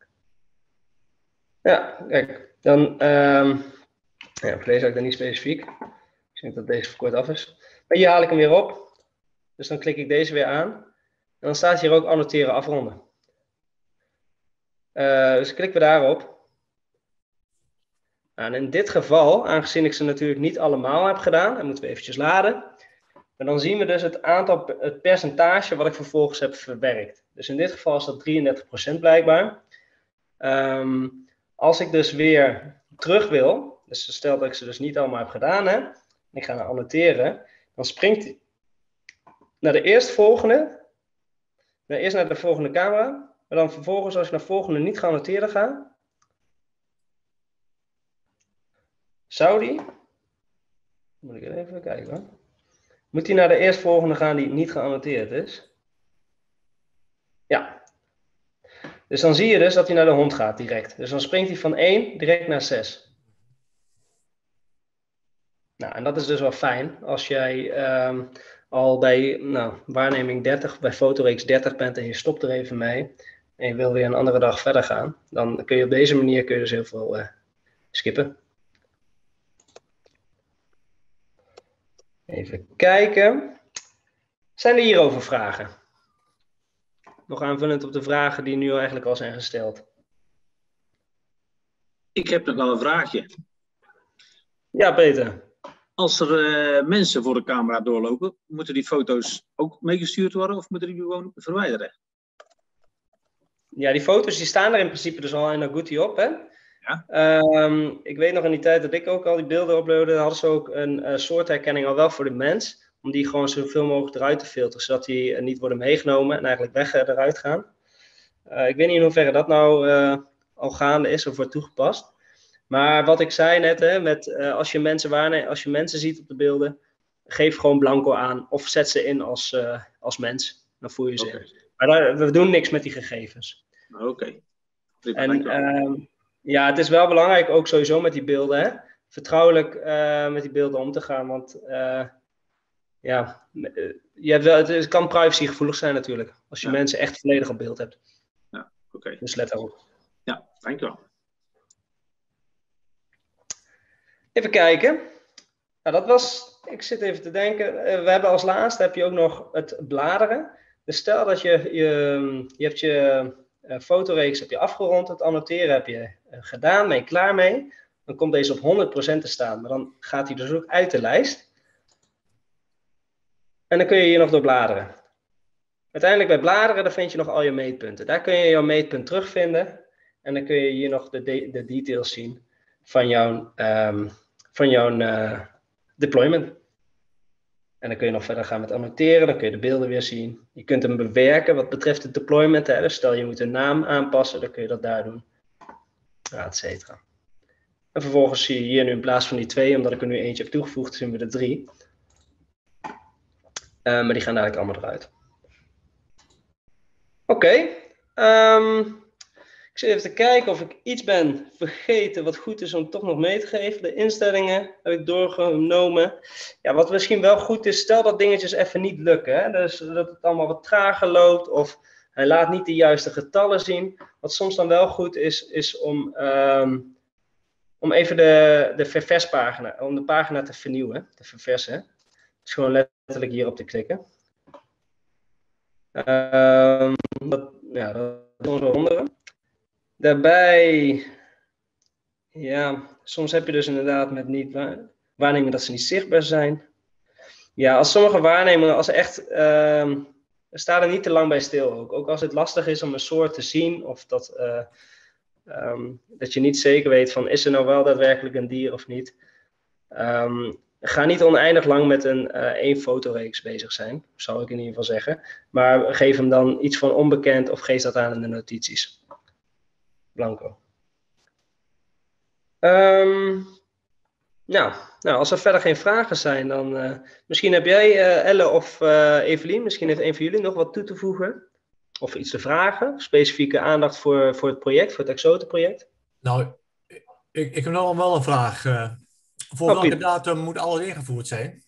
Ja, kijk, dan... voor deze heb ik dat niet specifiek. Ik denk dat deze voor kort af is. Maar hier haal ik hem weer op. Dus dan klik ik deze weer aan. En dan staat hier ook annoteren afronden. Dus klikken we daarop. Nou, en in dit geval, aangezien ik ze natuurlijk niet allemaal heb gedaan, dan moeten we eventjes laden. En dan zien we dus het percentage wat ik vervolgens heb verwerkt. Dus in dit geval is dat 33% blijkbaar. Als ik dus weer terug wil, dus stel dat ik ze dus niet allemaal heb gedaan, hè, en ik ga naar annoteren, dan springt hij naar de eerstvolgende, eerst naar de volgende camera. Maar dan vervolgens, als ik naar volgende niet geannoteerde ga, zou die, moet ik even kijken hoor, moet die naar de eerstvolgende gaan die niet geannoteerd is. Ja. Dus dan zie je dus dat hij naar de hond gaat direct. Dus dan springt hij van 1 direct naar 6. Nou, en dat is dus wel fijn als jij al bij waarneming 30, bij fotoreeks 30 bent en je stopt er even mee. En je wil weer een andere dag verder gaan, dan kun je op deze manier dus heel veel skippen. Even kijken. Zijn er hierover vragen? Nog aanvullend op de vragen die nu eigenlijk al zijn gesteld. Ik heb nog wel een vraagje. Ja, Peter. Als er mensen voor de camera doorlopen, moeten die foto's ook meegestuurd worden of moeten die gewoon verwijderen? Ja, die foto's die staan er in principe dus al in Agouti op, hè? Ja. Ik weet nog in die tijd dat ik ook al die beelden uploadde, hadden ze ook een soortherkenning al wel voor de mens. Om die gewoon zoveel mogelijk eruit te filteren, zodat die niet worden meegenomen en eigenlijk weg eruit gaan. Ik weet niet in hoeverre dat nou al gaande is of wordt toegepast. Maar wat ik zei net, hè, als je mensen ziet op de beelden, geef gewoon blanco aan of zet ze in als mens. Dan voer je ze in. Maar we doen niks met die gegevens. Oké. En ja, het is wel belangrijk ook sowieso met die beelden, hè, vertrouwelijk met die beelden om te gaan. Want het kan privacygevoelig zijn natuurlijk, als je mensen echt volledig op beeld hebt. Ja, oké. Dus let daarop. Ja, dankjewel. Even kijken. Nou, ik zit even te denken. We hebben als laatste heb je ook nog het bladeren. Dus stel dat je hebt je fotoreeks heb je afgerond, het annoteren heb je gedaan, ben je klaar mee. Dan komt deze op 100% te staan, maar dan gaat hij dus ook uit de lijst. En dan kun je hier nog door bladeren. Uiteindelijk bij bladeren, dan vind je nog al je meetpunten. Daar kun je jouw meetpunt terugvinden. En dan kun je hier nog de details zien van jouw deployment. En dan kun je nog verder gaan met annoteren, dan kun je de beelden weer zien. Je kunt hem bewerken wat betreft het deployment. Hè. Dus stel je moet een naam aanpassen, dan kun je dat daar doen. Et cetera. En vervolgens zie je hier nu in plaats van die 2, omdat ik er nu eentje heb toegevoegd, zien we de 3. Maar die gaan eigenlijk allemaal eruit. Oké. Ik zit even te kijken of ik iets ben vergeten wat goed is om toch nog mee te geven. De instellingen heb ik doorgenomen. Ja, wat misschien wel goed is, stel dat dingetjes even niet lukken. Hè? Dus dat het allemaal wat trager loopt of hij laat niet de juiste getallen zien. Wat soms dan wel goed is om even de ververspagina, om de pagina te vernieuwen, te verversen. Dus gewoon letterlijk hierop te klikken. Dat doen we onderen. Daarbij, ja, soms heb je dus inderdaad met niet waarnemingen dat ze niet zichtbaar zijn. Ja, als sommige waarnemingen, als echt, sta er niet te lang bij stil ook. Ook als het lastig is om een soort te zien of dat je niet zeker weet van is er nou wel daadwerkelijk een dier of niet. Ga niet oneindig lang met één fotoreeks bezig zijn, zou ik in ieder geval zeggen. Maar geef hem dan iets van onbekend of geef dat aan in de notities. Blanco. Nou, als er verder geen vragen zijn, dan misschien heb jij, Elle of Evelien, misschien heeft een van jullie nog wat toe te voegen. Of iets te vragen, specifieke aandacht voor het project, voor het Exoten-project. Nou, ik heb nog wel een vraag. Voor welke datum moet alles ingevoerd zijn?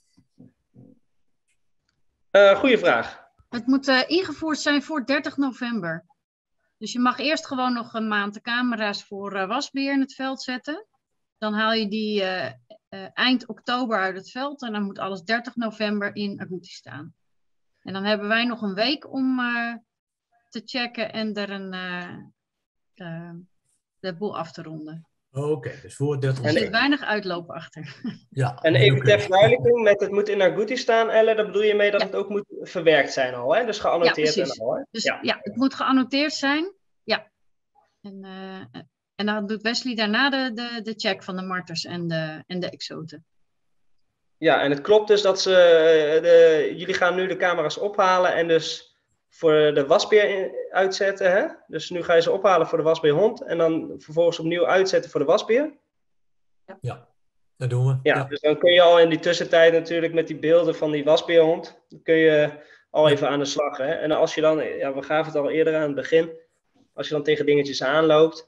Goeie vraag. Het moet ingevoerd zijn voor 30 november. Dus je mag eerst gewoon nog een maand de camera's voor wasbeer in het veld zetten. Dan haal je die eind oktober uit het veld en dan moet alles 30 november in Agouti staan. En dan hebben wij nog een week om te checken en er de boel af te ronden. Oké, dus voor 30 Er zit weinig uitlopen achter. Ja, en even ter verduidelijking, met het moet in Agouti staan, Elle, daar bedoel je mee dat het ook moet verwerkt zijn al, hè? Dus geannoteerd en al, hè? Dus ja, het moet geannoteerd zijn. Ja. En dan doet Wesley daarna de check van de marters en de exoten. Ja, en het klopt dus dat jullie gaan nu de camera's ophalen en dus voor de wasbeer uitzetten. Hè? Dus nu ga je ze ophalen voor de wasbeerhond en dan vervolgens opnieuw uitzetten voor de wasbeer. Ja, dat doen we. Ja, dus dan kun je al in die tussentijd natuurlijk met die beelden van die wasbeerhond, kun je al even aan de slag. Hè? En als je dan, we gaven het al eerder aan het begin, als je dan tegen dingetjes aanloopt.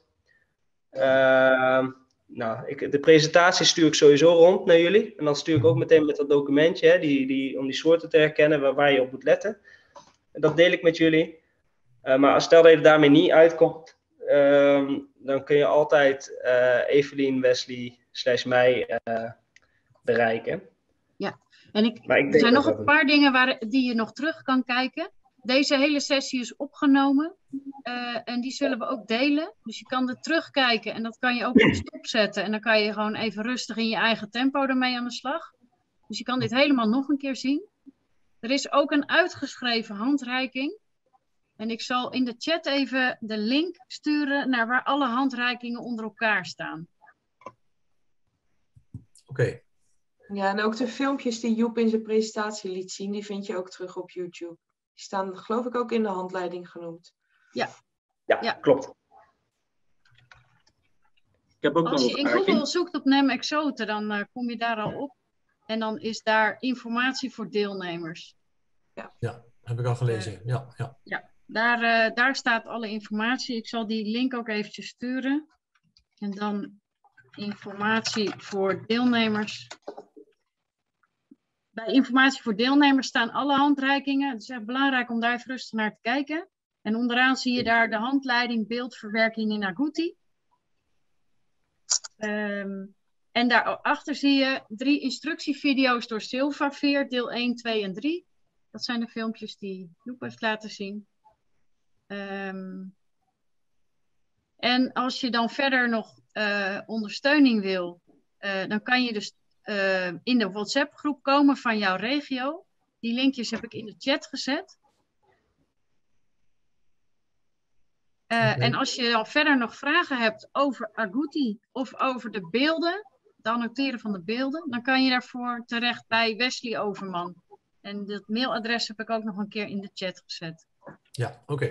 De presentatie stuur ik sowieso rond naar jullie. En dan stuur ik ook meteen met dat documentje, hè, om die soorten te herkennen waar je op moet letten. Dat deel ik met jullie. Maar stel dat je er daarmee niet uitkomt, dan kun je altijd Evelien, Wesley / mij bereiken. Ja, en er zijn nog een paar dingen die je nog terug kan kijken. Deze hele sessie is opgenomen en die zullen we ook delen. Dus je kan er terugkijken en dat kan je ook op stop zetten. En dan kan je gewoon even rustig in je eigen tempo ermee aan de slag. Dus je kan dit helemaal nog een keer zien. Er is ook een uitgeschreven handreiking. En ik zal in de chat even de link sturen naar waar alle handreikingen onder elkaar staan. Oké. Ja, en ook de filmpjes die Joep in zijn presentatie liet zien, die vind je ook terug op YouTube. Die staan, geloof ik, ook in de handleiding genoemd. Ja, klopt. Ik heb ook Als je in Google zoekt op NEM Exoten, dan kom je daar al op. En dan is daar informatie voor deelnemers. Ja, heb ik al gelezen. Ja. Daar staat alle informatie. Ik zal die link ook eventjes sturen. En dan informatie voor deelnemers. Bij informatie voor deelnemers staan alle handreikingen. Het is echt belangrijk om daar even rustig naar te kijken. En onderaan zie je daar de handleiding beeldverwerking in Agouti. En daarachter zie je 3 instructievideo's door Silvaveer, deel 1, 2 en 3. Dat zijn de filmpjes die Joep heeft laten zien. En als je dan verder nog ondersteuning wil, dan kan je dus in de WhatsApp-groep komen van jouw regio. Die linkjes heb ik in de chat gezet. En als je dan verder nog vragen hebt over Agouti of over de beelden, het annoteren van de beelden, dan kan je daarvoor terecht bij Wesley Overman. En dat mailadres heb ik ook nog een keer in de chat gezet. Ja, oké.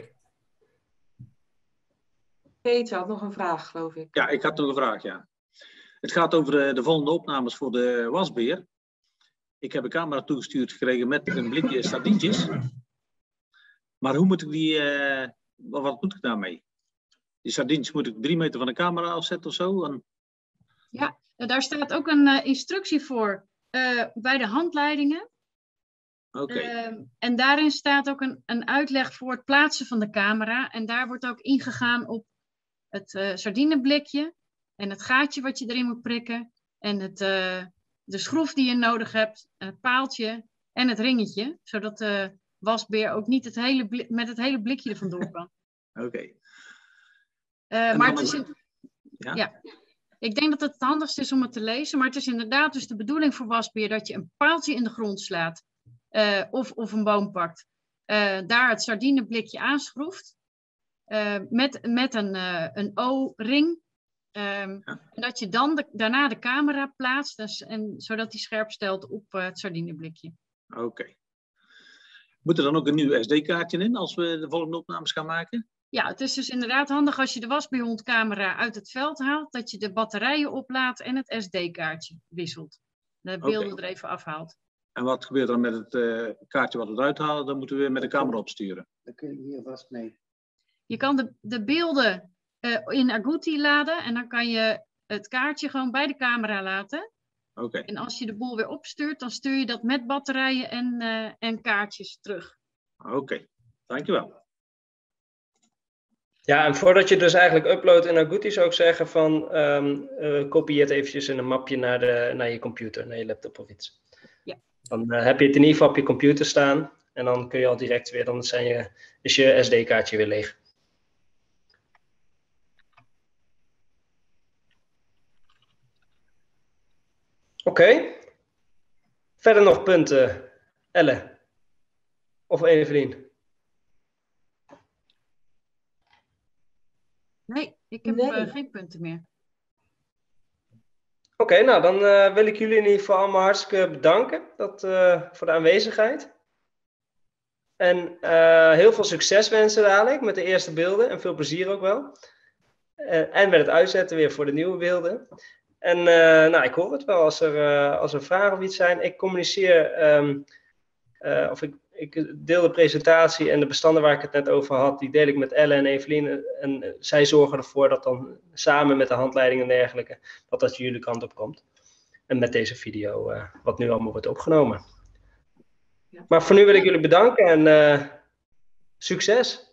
Peter had nog een vraag, geloof ik. Ja, ik had nog een vraag, ja. Het gaat over de volgende opnames voor de wasbeer. ik heb een camera toegestuurd gekregen met een blikje sardientjes. Maar hoe moet ik die, wat moet ik daarmee? Die sardientjes moet ik 3 meter van de camera afzetten of zo? En... Ja, daar staat ook een instructie voor bij de handleidingen. Oké. En daarin staat ook een uitleg voor het plaatsen van de camera. En daar wordt ook ingegaan op het sardineblikje en het gaatje wat je erin moet prikken. En de schroef die je nodig hebt, het paaltje en het ringetje. Zodat de wasbeer ook niet met het hele blikje er vandoor kan. Oké. Maar het is ja? Ik denk dat het handigst is om het te lezen. Maar het is inderdaad dus de bedoeling voor wasbeer dat je een paaltje in de grond slaat. Of een boom pakt. Daar het sardineblikje aanschroeft. Met een O-ring. En dat je dan daarna de camera plaatst. Zodat die scherp stelt op het sardineblikje. Oké. Moet er dan ook een nieuw SD-kaartje in als we de volgende opnames gaan maken? Ja, het is dus inderdaad handig als je de wasbeerhondcamera uit het veld haalt. Dat je de batterijen oplaadt en het SD-kaartje wisselt. De beelden er even afhaalt. En wat gebeurt er met het kaartje wat we eruit halen? Dan moeten we weer met de camera opsturen. Dan kun je hier vast mee. Je kan de beelden in Agouti laden en dan kan je het kaartje gewoon bij de camera laten. Oké. En als je de boel weer opstuurt, dan stuur je dat met batterijen en kaartjes terug. Oké, dankjewel. Ja, en voordat je dus eigenlijk uploadt in Agouti zou ik zeggen van kopieer het eventjes in een mapje naar je computer, naar je laptop of iets. Ja. Dan heb je het in ieder geval op je computer staan en dan kun je al direct weer, dan is je SD-kaartje weer leeg. Oké. Verder nog punten, Elle of Evelien? Nee, ik heb geen punten meer. Oké, nou dan wil ik jullie in ieder geval allemaal hartstikke bedanken voor de aanwezigheid. En heel veel succes wensen dadelijk met de eerste beelden en veel plezier ook wel. En met het uitzetten weer voor de nieuwe beelden. En nou, ik hoor het wel als er vragen of iets zijn. Ik communiceer, ik deel de presentatie en de bestanden waar ik het net over had, die deel ik met Elle en Evelien. En zij zorgen ervoor dat dan samen met de handleiding en dergelijke, dat jullie kant op komt. En met deze video, wat nu allemaal wordt opgenomen. Ja. Maar voor nu wil ik jullie bedanken en succes!